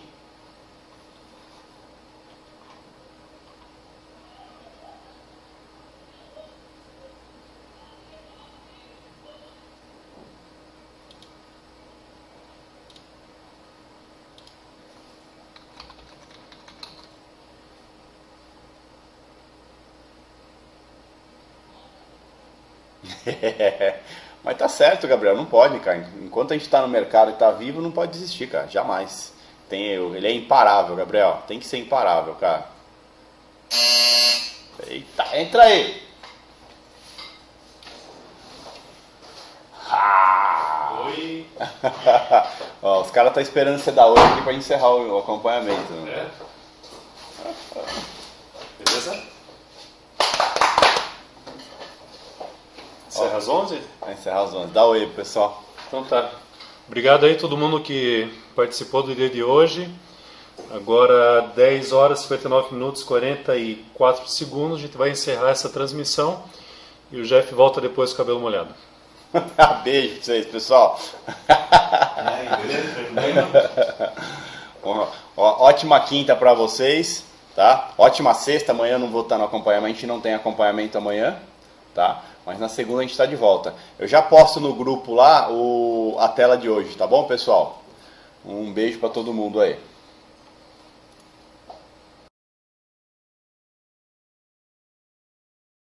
Mas tá certo, Gabriel, não pode, cara. Enquanto a gente tá no mercado e tá vivo, não pode desistir, cara. Jamais. Tem, ele é imparável, Gabriel. Tem que ser imparável, cara. Eita, entra aí. Ah. Oi. Ó, os caras estão esperando você dar oi aqui pra encerrar o, o acompanhamento. Né? É? Beleza? Encerra às onze? Vai encerrar às onze. Dá oi, pessoal. Então tá. Obrigado aí todo mundo que participou do dia de hoje. Agora dez horas, cinquenta e nove minutos, quarenta e quatro segundos. A gente vai encerrar essa transmissão. E o Jeff volta depois com o cabelo molhado. Beijo pra vocês, pessoal. Ó, ó, ótima quinta pra vocês, tá? Ótima sexta. Amanhã eu não vou estar no acompanhamento. A gente não tem acompanhamento amanhã, tá? Mas na segunda a gente está de volta. Eu já posto no grupo lá o, a tela de hoje, tá bom, pessoal? Um beijo para todo mundo aí.